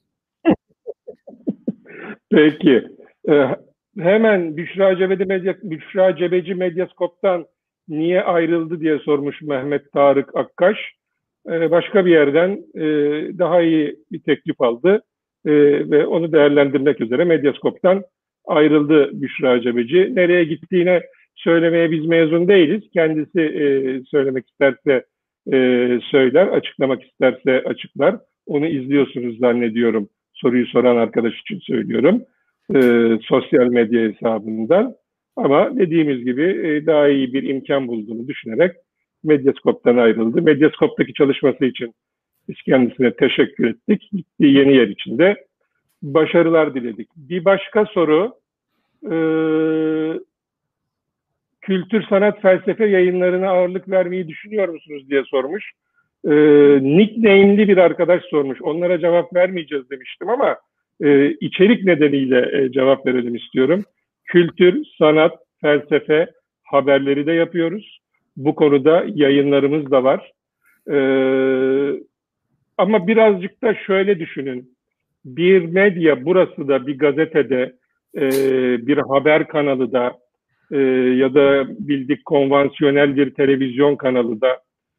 Peki. Hemen Büşra Cebeci Medyaskop'tan niye ayrıldı diye sormuş Mehmet Tarık Akkaş. Başka bir yerden daha iyi bir teklif aldı ve onu değerlendirmek üzere Medyaskop'tan ayrıldı Büşra Cebeci. Nereye gittiğine söylemeye biz mezun değiliz. Kendisi söylemek isterse söyler, açıklamak isterse açıklar. Onu izliyorsunuz zannediyorum. Soruyu soran arkadaş için söylüyorum. Sosyal medya hesabından. Ama dediğimiz gibi daha iyi bir imkan bulduğunu düşünerek Medyaskop'tan ayrıldı. Medyaskop'taki çalışması için biz kendisine teşekkür ettik. Gittiği yeni yer için de başarılar diledik. Bir başka soru, kültür, sanat, felsefe yayınlarına ağırlık vermeyi düşünüyor musunuz diye sormuş. Nickname'li bir arkadaş sormuş. Onlara cevap vermeyeceğiz demiştim ama içerik nedeniyle cevap verelim istiyorum. Kültür, sanat, felsefe haberleri de yapıyoruz. Bu konuda yayınlarımız da var. Ama birazcık da şöyle düşünün. Bir medya, burası da bir gazetede, bir haber kanalı da ya da bildik konvansiyonel bir televizyon kanalı da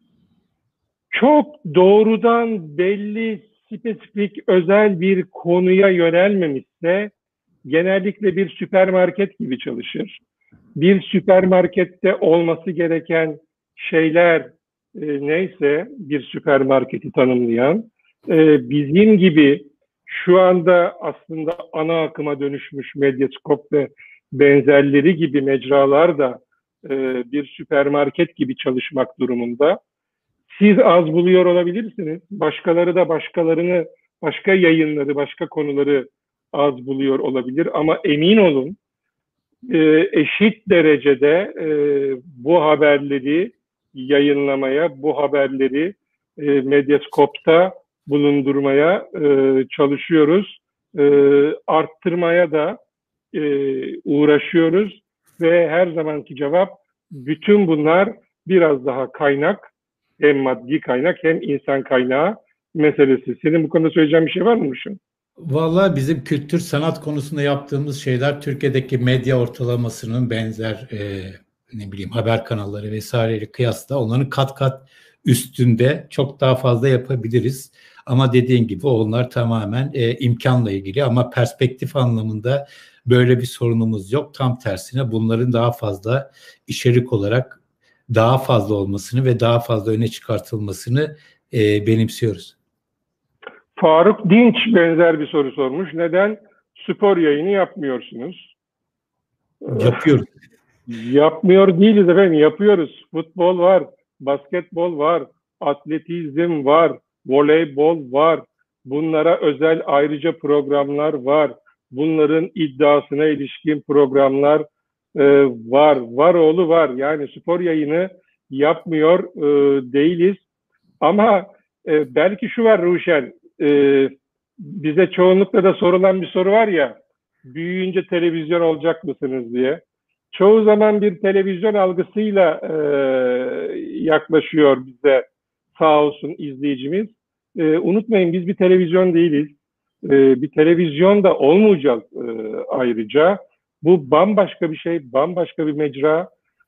çok doğrudan belli, spesifik, özel bir konuya yönelmemişse genellikle bir süpermarket gibi çalışır. Bir süpermarkette olması gereken şeyler neyse bir süpermarketi tanımlayan, bizim gibi şu anda aslında ana akıma dönüşmüş Medyaskop ve benzerleri gibi mecralar da bir süpermarket gibi çalışmak durumunda. Siz az buluyor olabilirsiniz. Başkaları da başka yayınları, başka konuları az buluyor olabilir. Ama emin olun eşit derecede bu haberleri yayınlamaya, bu haberleri Medyaskop'ta bulundurmaya çalışıyoruz. Arttırmaya da uğraşıyoruz ve her zamanki cevap bütün bunlar biraz daha kaynak, hem maddi kaynak hem insan kaynağı meselesi. Senin bu konuda söyleyeceğin bir şey var mı Muşum? Vallahi bizim kültür sanat konusunda yaptığımız şeyler Türkiye'deki medya ortalamasının benzer haber kanalları vesaireyle kıyasla onların kat kat üstünde çok daha fazla yapabiliriz. Ama dediğin gibi onlar tamamen imkanla ilgili ama perspektif anlamında böyle bir sorunumuz yok. Tam tersine bunların daha fazla içerik olarak daha fazla olmasını ve daha fazla öne çıkartılmasını benimsiyoruz. Faruk Dinç benzer bir soru sormuş. Neden spor yayını yapmıyorsunuz? Yapıyoruz. Yapmıyor değiliz efendim, yapıyoruz. Futbol var, basketbol var, atletizm var, voleybol var. Bunlara özel ayrıca programlar var. Bunların iddiasına ilişkin programlar var. Var oğlu var. Yani spor yayını yapmıyor değiliz. Ama belki şu var Ruşen, bize çoğunlukla da sorulan bir soru var ya, büyüyünce televizyon olacak mısınız diye. Çoğu zaman bir televizyon algısıyla yaklaşıyor bize sağ olsun izleyicimiz. Unutmayın biz bir televizyon değiliz. Bir televizyon da olmayacağız ayrıca. Bu bambaşka bir şey, bambaşka bir mecra.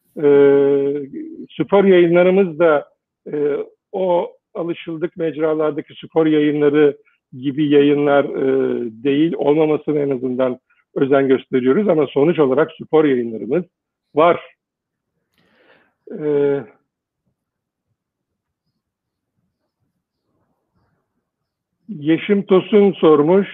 Spor yayınlarımız da o alışıldık mecralardaki spor yayınları gibi yayınlar değil, olmamasına en azından özen gösteriyoruz ama sonuç olarak spor yayınlarımız var. Yeşim Tosun sormuş.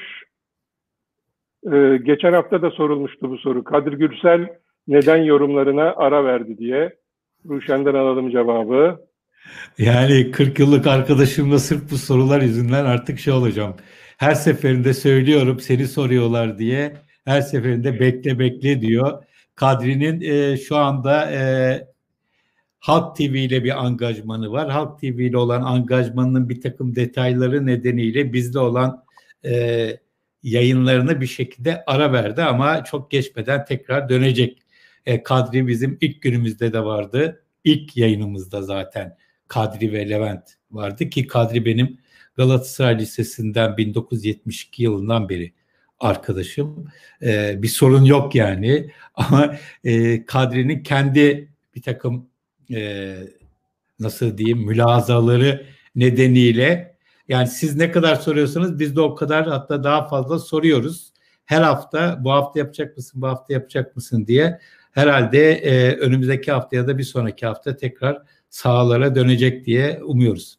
Geçen hafta da sorulmuştu bu soru. Kadir Gürsel neden yorumlarına ara verdi diye. Ruşen'den alalım cevabı. Yani 40 yıllık arkadaşımla sırf bu sorular yüzünden artık olacağım. Her seferinde söylüyorum seni soruyorlar diye. Her seferinde bekle bekle diyor. Kadri'nin şu anda Halk TV ile bir angajmanı var. Halk TV ile olan angajmanının bir takım detayları nedeniyle bizde olan yayınlarını bir şekilde ara verdi ama çok geçmeden tekrar dönecek. Kadri bizim ilk günümüzde de vardı. İlk yayınımızda zaten Kadri ve Levent vardı ki Kadri benim Galatasaray Lisesi'nden 1972 yılından beri arkadaşım. Bir sorun yok yani ama Kadri'nin kendi bir takım nasıl diyeyim mülazaları nedeniyle yani siz ne kadar soruyorsanız biz de o kadar hatta daha fazla soruyoruz. Her hafta bu hafta yapacak mısın, bu hafta yapacak mısın diye herhalde önümüzdeki hafta ya da bir sonraki hafta tekrar sahalara dönecek diye umuyoruz.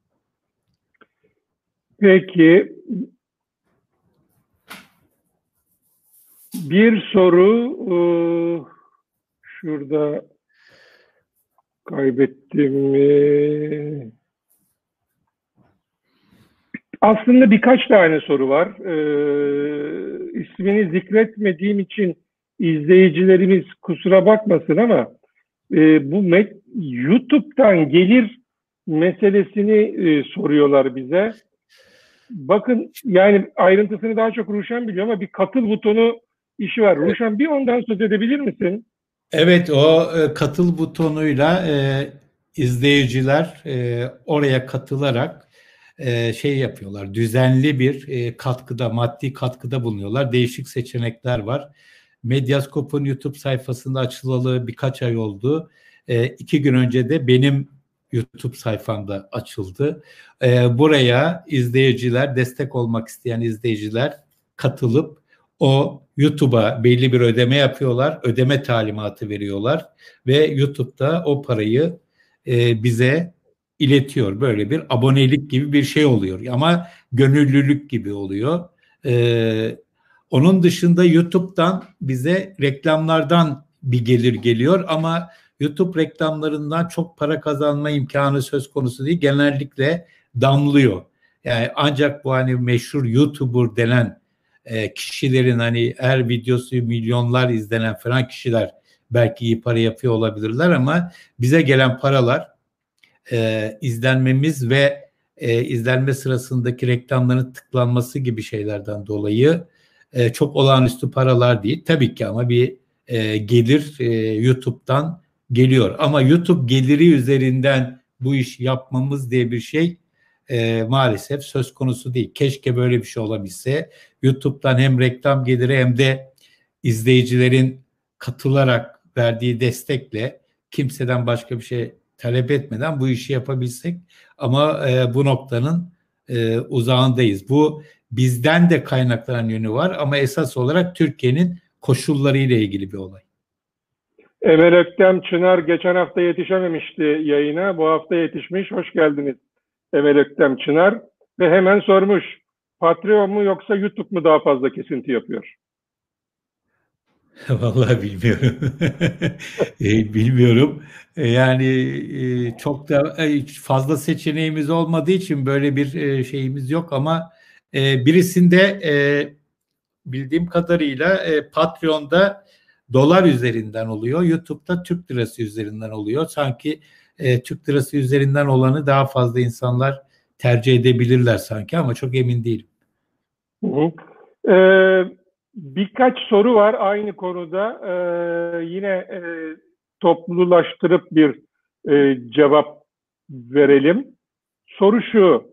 Peki bir soru şurada kaybettim mi? Aslında birkaç tane soru var. İsmini zikretmediğim için izleyicilerimiz kusura bakmasın ama bu YouTube'dan gelir meselesini soruyorlar bize. Bakın yani ayrıntısını daha çok Ruşen biliyor ama bir katıl butonu işi var. Ruşen bir ondan söz edebilir misin? Evet, o katıl butonuyla izleyiciler oraya katılarak şey yapıyorlar. Düzenli bir katkıda, maddi katkıda bulunuyorlar. Değişik seçenekler var. Medyascope'un YouTube sayfasında açılalı birkaç ay oldu. 2 gün önce de benim YouTube sayfamda açıldı. Buraya izleyiciler, destek olmak isteyen izleyiciler katılıp o YouTube'a belli bir ödeme yapıyorlar, ödeme talimatı veriyorlar ve YouTube'da o parayı bize iletiyor. Böyle bir abonelik gibi bir şey oluyor ama gönüllülük gibi oluyor. Onun dışında YouTube'dan bize reklamlardan bir gelir geliyor ama YouTube reklamlarından çok para kazanma imkanı söz konusu değil. Genellikle damlıyor. Yani ancak bu hani meşhur YouTuber denen kişilerin hani her videosu milyonlar izlenen falan kişiler belki iyi para yapıyor olabilirler ama bize gelen paralar izlenmemiz ve izlenme sırasındaki reklamların tıklanması gibi şeylerden dolayı çok olağanüstü paralar değil. Tabii ki ama bir gelir YouTube'dan geliyor. Ama YouTube geliri üzerinden bu işi yapmamız diye bir şey maalesef söz konusu değil. Keşke böyle bir şey olabilse. YouTube'dan hem reklam geliri hem de izleyicilerin katılarak verdiği destekle kimseden başka bir şey talep etmeden bu işi yapabilsek ama bu noktanın uzağındayız. Bu bizden de kaynaklanan yönü var ama esas olarak Türkiye'nin koşullarıyla ilgili bir olay. Emel Öktem Çınar geçen hafta yetişememişti yayına. Bu hafta yetişmiş. Hoş geldiniz Emel Öktem Çınar. Ve hemen sormuş. Patreon mu yoksa YouTube mu daha fazla kesinti yapıyor? Vallahi bilmiyorum. Bilmiyorum. Yani çok da fazla seçeneğimiz olmadığı için böyle bir şeyimiz yok ama birisinde bildiğim kadarıyla Patreon'da dolar üzerinden oluyor. YouTube'da Türk lirası üzerinden oluyor. Sanki Türk lirası üzerinden olanı daha fazla insanlar tercih edebilirler sanki ama çok emin değilim. Hı hı. Birkaç soru var aynı konuda. Yine toplulaştırıp bir cevap verelim. Soru şu.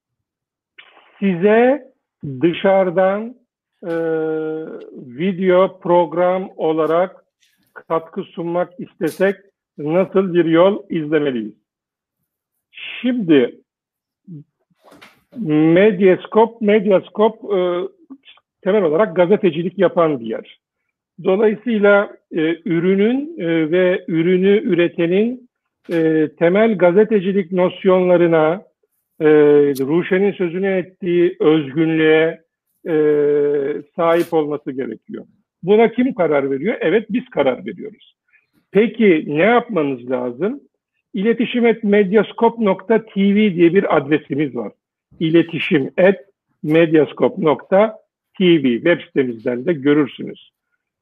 Size dışarıdan video program olarak katkı sunmak istesek nasıl bir yol izlemeliyiz? Şimdi Medyascope temel olarak gazetecilik yapan bir yer. Dolayısıyla ürünün ve ürünü üretenin temel gazetecilik nosyonlarına, Ruşen'in sözünü ettiği özgünlüğe sahip olması gerekiyor. Buna kim karar veriyor? Evet, biz karar veriyoruz. Peki ne yapmamız lazım? iletişim@medyascope.tv diye bir adresimiz var. iletişim@medyascope.tv TV web sitemizden de görürsünüz.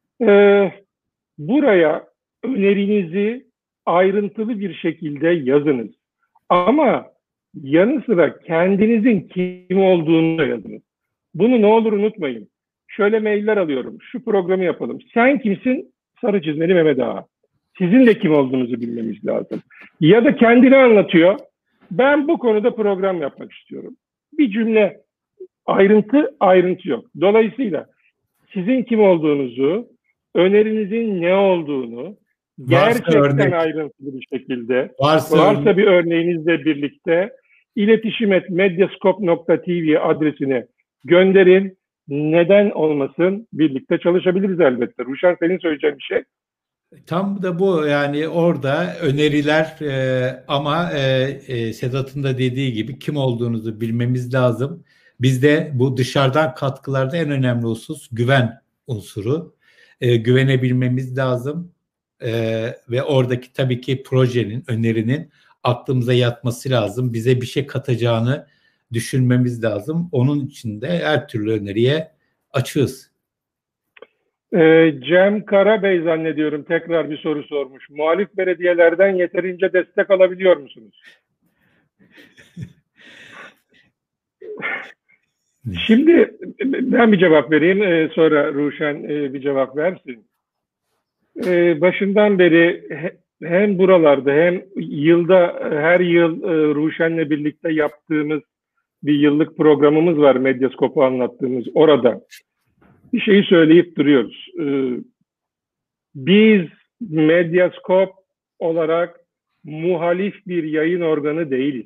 Buraya önerinizi ayrıntılı bir şekilde yazınız. Ama yanı sıra kendinizin kim olduğunu da yazınız. Bunu ne olur unutmayın. Şöyle mailler alıyorum. Şu programı yapalım. Sen kimsin? Sarı çizmeli Mehmet Ağa. Sizin de kim olduğunuzu bilmemiz lazım. Ya da kendini anlatıyor. Ben bu konuda program yapmak istiyorum. Bir cümle ayrıntı yok. Dolayısıyla sizin kim olduğunuzu, önerinizin ne olduğunu gerçekten ayrıntılı bir şekilde varsa bir örneğinizle birlikte iletişim@medyascope.tv adresine gönderin. Neden olmasın? Birlikte çalışabiliriz elbette. Ruşen, senin söyleyeceğin bir şey. Tam da bu, yani orada öneriler ama Sedat'ın da dediği gibi kim olduğunuzu bilmemiz lazım. Bizde bu dışarıdan katkılarda en önemli husus güven unsuru. Güvenebilmemiz lazım ve oradaki tabii ki projenin, önerinin aklımıza yatması lazım. Bize bir şey katacağını düşünmemiz lazım. Onun için de her türlü öneriye açığız. Cem Karabey zannediyorum tekrar bir soru sormuş. Muhalif belediyelerden yeterince destek alabiliyor musunuz? Şimdi ben bir cevap vereyim, sonra Ruşen bir cevap versin. Başından beri hem buralarda hem her yıl Ruşen'le birlikte yaptığımız bir yıllık programımız var, Medyaskop'u anlattığımız. Orada bir şeyi söyleyip duruyoruz. Biz Medyaskop olarak muhalif bir yayın organı değiliz.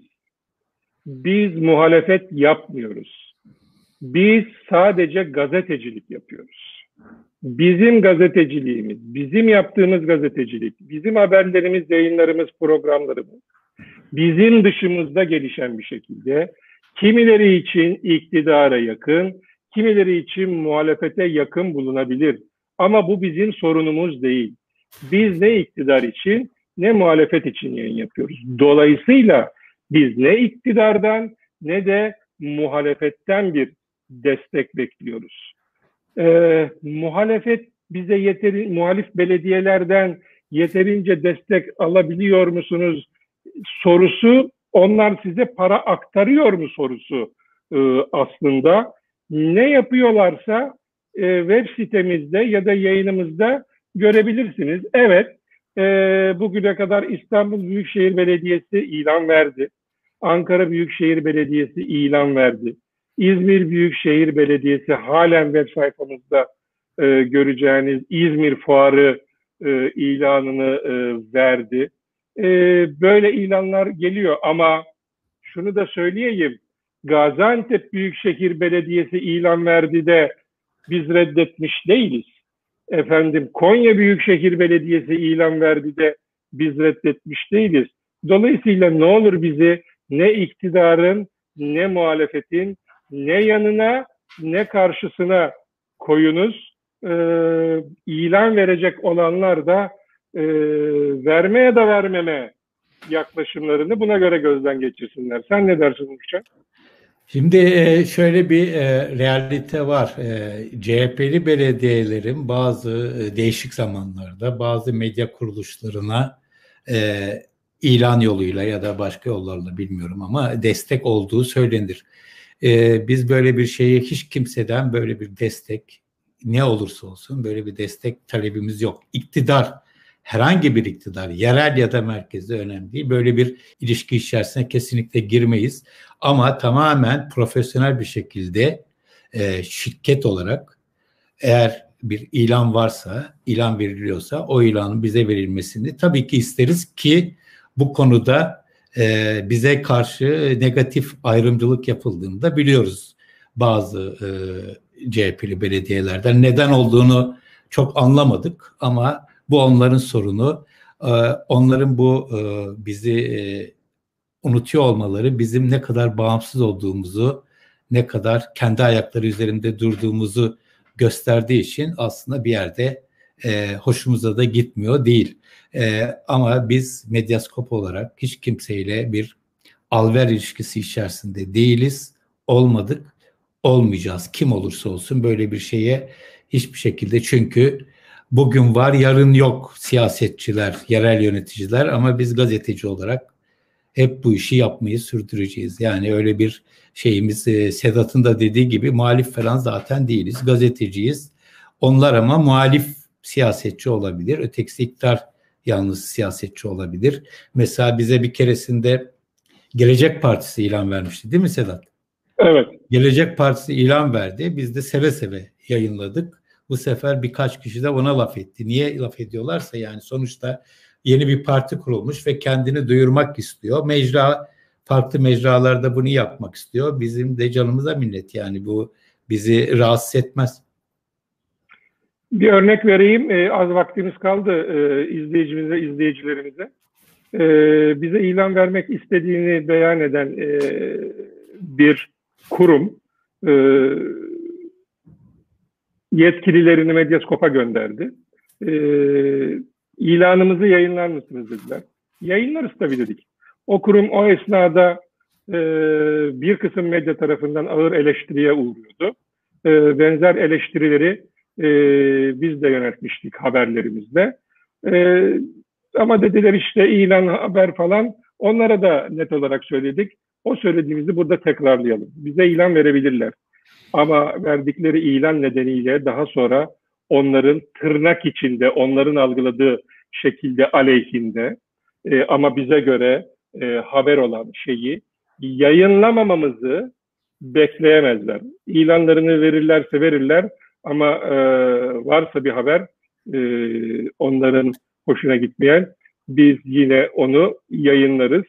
Biz muhalefet yapmıyoruz. Biz sadece gazetecilik yapıyoruz. Bizim gazeteciliğimiz, bizim yaptığımız gazetecilik, bizim haberlerimiz, yayınlarımız, programlarımız bizim dışımızda gelişen bir şekilde kimileri için iktidara yakın, kimileri için muhalefete yakın bulunabilir. Ama bu bizim sorunumuz değil. Biz ne iktidar için ne muhalefet için yayın yapıyoruz. Dolayısıyla biz ne iktidardan ne de muhalefetten bir destek bekliyoruz. Muhalefet bize muhalif belediyelerden yeterince destek alabiliyor musunuz sorusu, onlar size para aktarıyor mu sorusu aslında. Ne yapıyorlarsa web sitemizde ya da yayınımızda görebilirsiniz. Evet, bugüne kadar İstanbul Büyükşehir Belediyesi ilan verdi. Ankara Büyükşehir Belediyesi ilan verdi. İzmir Büyükşehir Belediyesi halen web sayfamızda göreceğiniz İzmir Fuarı ilanını verdi. Böyle ilanlar geliyor ama şunu da söyleyeyim. Gaziantep Büyükşehir Belediyesi ilan verdi de biz reddetmiş değiliz. Efendim, Konya Büyükşehir Belediyesi ilan verdi de biz reddetmiş değiliz. Dolayısıyla ne olur bizi ne iktidarın ne muhalefetin ne yanına ne karşısına koyunuz. İlan verecek olanlar da vermeye da vermeme yaklaşımlarını buna göre gözden geçirsinler. Sen ne dersin Uçak? Şimdi şöyle bir realite var. CHP'li belediyelerin bazı değişik zamanlarda bazı medya kuruluşlarına ilan yoluyla ya da başka yollarla bilmiyorum ama destek olduğu söylenir. Biz böyle bir şeye hiç kimseden böyle bir destek, ne olursa olsun böyle bir destek talebimiz yok. İktidar, herhangi bir iktidar, yerel ya da merkezde önemli değil. Böyle bir ilişki içerisine kesinlikle girmeyiz. Ama tamamen profesyonel bir şekilde şirket olarak eğer bir ilan varsa, ilan veriliyorsa o ilanın bize verilmesini tabii ki isteriz ki bu konuda bize karşı negatif ayrımcılık yapıldığını da biliyoruz bazı CHP'li belediyelerden. Neden olduğunu çok anlamadık ama bu onların sorunu. Onların bu bizi unutuyor olmaları bizim ne kadar bağımsız olduğumuzu, ne kadar kendi ayakları üzerinde durduğumuzu gösterdiği için aslında bir yerde hoşumuza da gitmiyor değil. Ama biz Medyaskop olarak hiç kimseyle bir alver ilişkisi içerisinde değiliz, olmadık, olmayacağız. Kim olursa olsun böyle bir şeye hiçbir şekilde, çünkü bugün var yarın yok siyasetçiler, yerel yöneticiler, ama biz gazeteci olarak hep bu işi yapmayı sürdüreceğiz. Yani öyle bir şeyimiz, Sedat'ın da dediği gibi muhalif falan zaten değiliz. Gazeteciyiz. Onlar ama muhalif siyasetçi olabilir. Ötekisi iktidar yalnız siyasetçi olabilir. Mesela bize bir keresinde Gelecek Partisi ilan vermişti, değil mi Sedat? Evet. Gelecek Partisi ilan verdi. Biz de seve seve yayınladık. Bu sefer birkaç kişi de ona laf etti. Niye laf ediyorlarsa, yani sonuçta yeni bir parti kurulmuş ve kendini duyurmak istiyor. Farklı mecralarda bunu yapmak istiyor. Bizim de canımıza minnet, yani bu bizi rahatsız etmez. Bir örnek vereyim. Az vaktimiz kaldı izleyicilerimize. Bize ilan vermek istediğini beyan eden bir kurum e, yetkililerini Medyaskop'a gönderdi. İlanımızı yayınlar mısınız dediler. Yayınlarız tabii dedik. O kurum o esnada bir kısım medya tarafından ağır eleştiriye uğruyordu. Benzer eleştirileri biz de yönetmiştik haberlerimizde. Ama dediler işte ilan, haber falan, onlara da net olarak söyledik. O söylediğimizi burada tekrarlayalım. Bize ilan verebilirler. Ama verdikleri ilan nedeniyle daha sonra onların tırnak içinde, onların algıladığı şekilde aleyhinde ama bize göre haber olan şeyi yayınlamamamızı bekleyemezler. İlanlarını verirlerse verirler ama varsa bir haber onların hoşuna gitmeyen, biz yine onu yayınlarız.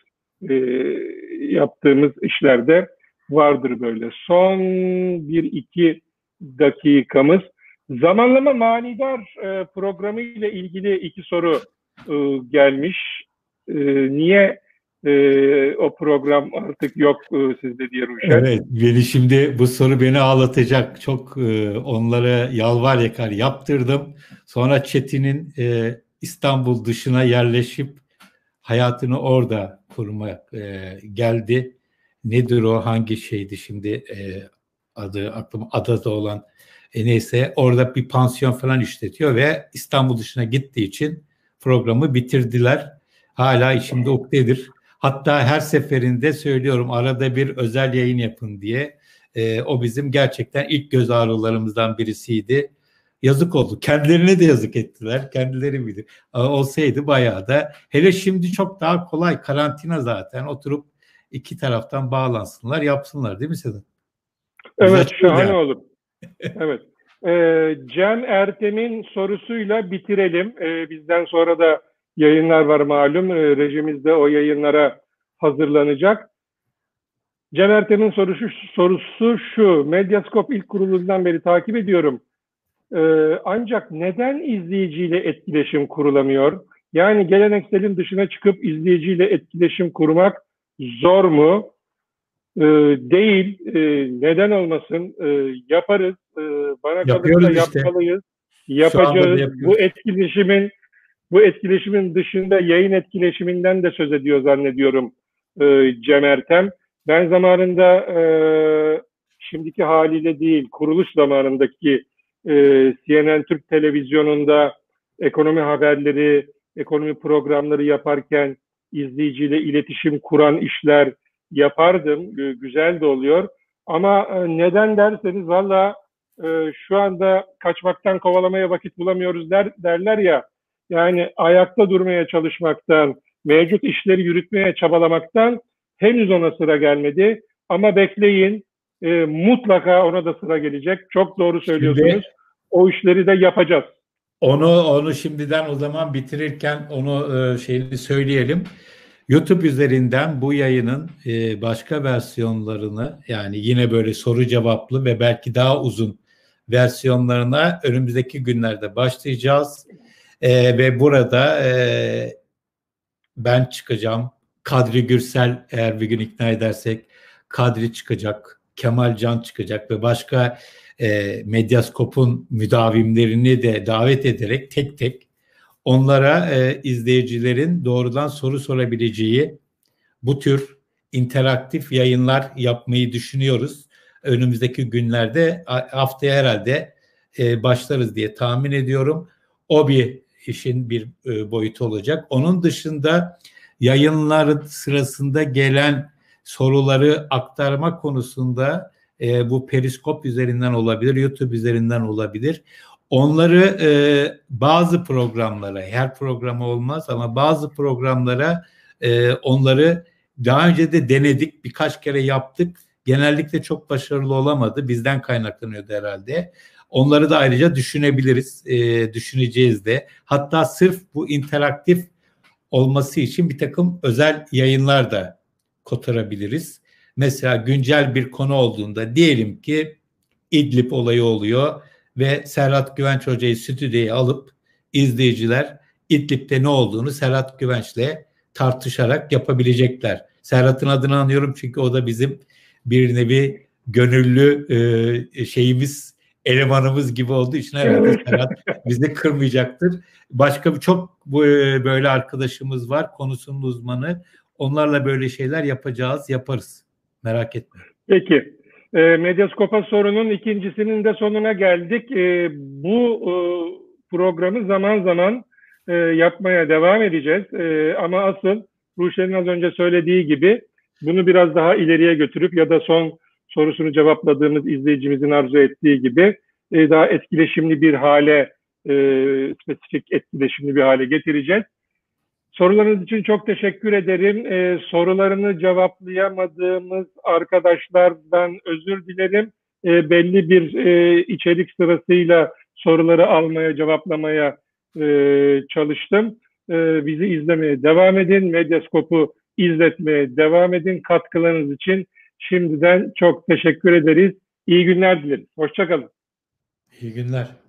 Yaptığımız işlerde vardır böyle. Son 1-2 dakikamız. Zamanlama manidar programı ile ilgili 2 soru gelmiş. Niye o program artık yok sizde diye Ruşen? Evet, şimdi bu soru beni ağlatacak. Çok onlara yalvar yakar yaptırdım. Sonra Çetin'in İstanbul dışına yerleşip hayatını orada kurmak geldi. Nedir o, hangi şeydi şimdi adı aklım, adada olan, neyse, orada bir pansiyon falan işletiyor ve İstanbul dışına gittiği için programı bitirdiler. Hala içimde ukdedir. Hatta her seferinde söylüyorum, arada bir özel yayın yapın diye. O bizim gerçekten ilk göz ağrılarımızdan birisiydi. Yazık oldu. Kendilerine de yazık ettiler. Kendileri bilir. Olsaydı bayağı da, hele şimdi çok daha kolay, karantina zaten, oturup iki taraftan bağlansınlar, yapsınlar, değil mi Sedat? Evet, şahane olur. Evet. Cem Ertem'in sorusuyla bitirelim. Bizden sonra da yayınlar var malum. Rejimiz de o yayınlara hazırlanacak. Cem Ertem'in sorusu şu. Medyaskop ilk kurulundan beri takip ediyorum. Ancak neden izleyiciyle etkileşim kurulamıyor? Yani gelenekselin dışına çıkıp izleyiciyle etkileşim kurmak zor mu? Değil. Neden olmasın? Yaparız. Bana kalırsa yapmalıyız. Yapacağız. Bu etkileşimin dışında yayın etkileşiminden de söz ediyor zannediyorum Cem Ertem. Ben zamanında şimdiki haliyle değil, kuruluş zamanındaki CNN Türk Televizyonu'nda ekonomi haberleri, ekonomi programları yaparken izleyiciyle iletişim kuran işler yapardım. Güzel de oluyor. Ama neden derseniz, valla şu anda kaçmaktan kovalamaya vakit bulamıyoruz derler ya. Yani ayakta durmaya çalışmaktan, mevcut işleri yürütmeye çabalamaktan henüz ona sıra gelmedi. Ama bekleyin, mutlaka ona da sıra gelecek. Çok doğru söylüyorsunuz. Şimdi, o işleri de yapacağız. Onu şimdiden o zaman bitirirken onu şeyini söyleyelim. YouTube üzerinden bu yayının başka versiyonlarını, yani yine böyle soru cevaplı ve belki daha uzun versiyonlarına önümüzdeki günlerde başlayacağız. Ve burada ben çıkacağım. Kadri Gürsel, eğer bir gün ikna edersek, Kadri çıkacak. Kemal Can çıkacak ve başka Medyaskop'un müdavimlerini de davet ederek tek tek onlara izleyicilerin doğrudan soru sorabileceği bu tür interaktif yayınlar yapmayı düşünüyoruz. önümüzdeki günlerde, haftaya herhalde başlarız diye tahmin ediyorum. O bir işin bir boyutu olacak. Onun dışında yayınların sırasında gelen soruları aktarma konusunda bu Periskop üzerinden olabilir, YouTube üzerinden olabilir. Onları bazı programlara, her programa olmaz ama bazı programlara onları daha önce de denedik, birkaç kere yaptık. Genellikle çok başarılı olamadı. Bizden kaynaklanıyordu herhalde. Onları da ayrıca düşünebiliriz, düşüneceğiz de. Hatta sırf bu interaktif olması için bir takım özel yayınlar da kotarabiliriz. Mesela güncel bir konu olduğunda, diyelim ki İdlib olayı oluyor ve Serhat Güvenç Hoca'yı stüdyoya alıp izleyiciler İdlib'de ne olduğunu Serhat Güvenç'le tartışarak yapabilecekler. Serhat'ın adını anıyorum çünkü o da bizim bir nevi gönüllü şeyimiz, elemanımız gibi olduğu için herhalde Serhat bizi kırmayacaktır. Başka çok böyle arkadaşımız var, konusunun uzmanı. Onlarla böyle şeyler yaparız. Merak etme. Peki. Medyaskop'a sorunun ikincisinin de sonuna geldik. Bu programı zaman zaman yapmaya devam edeceğiz. Ama asıl Ruşen'in az önce söylediği gibi bunu biraz daha ileriye götürüp ya da son sorusunu cevapladığımız izleyicimizin arzu ettiği gibi daha etkileşimli bir hale, spesifik etkileşimli bir hale getireceğiz. Sorularınız için çok teşekkür ederim. Sorularını cevaplayamadığımız arkadaşlardan özür dilerim. Belli bir içerik sırasıyla soruları almaya, cevaplamaya çalıştım. Bizi izlemeye devam edin. Medyaskop'u izletmeye devam edin. Katkılarınız için şimdiden çok teşekkür ederiz. İyi günler dileriz. Hoşça kalın. İyi günler.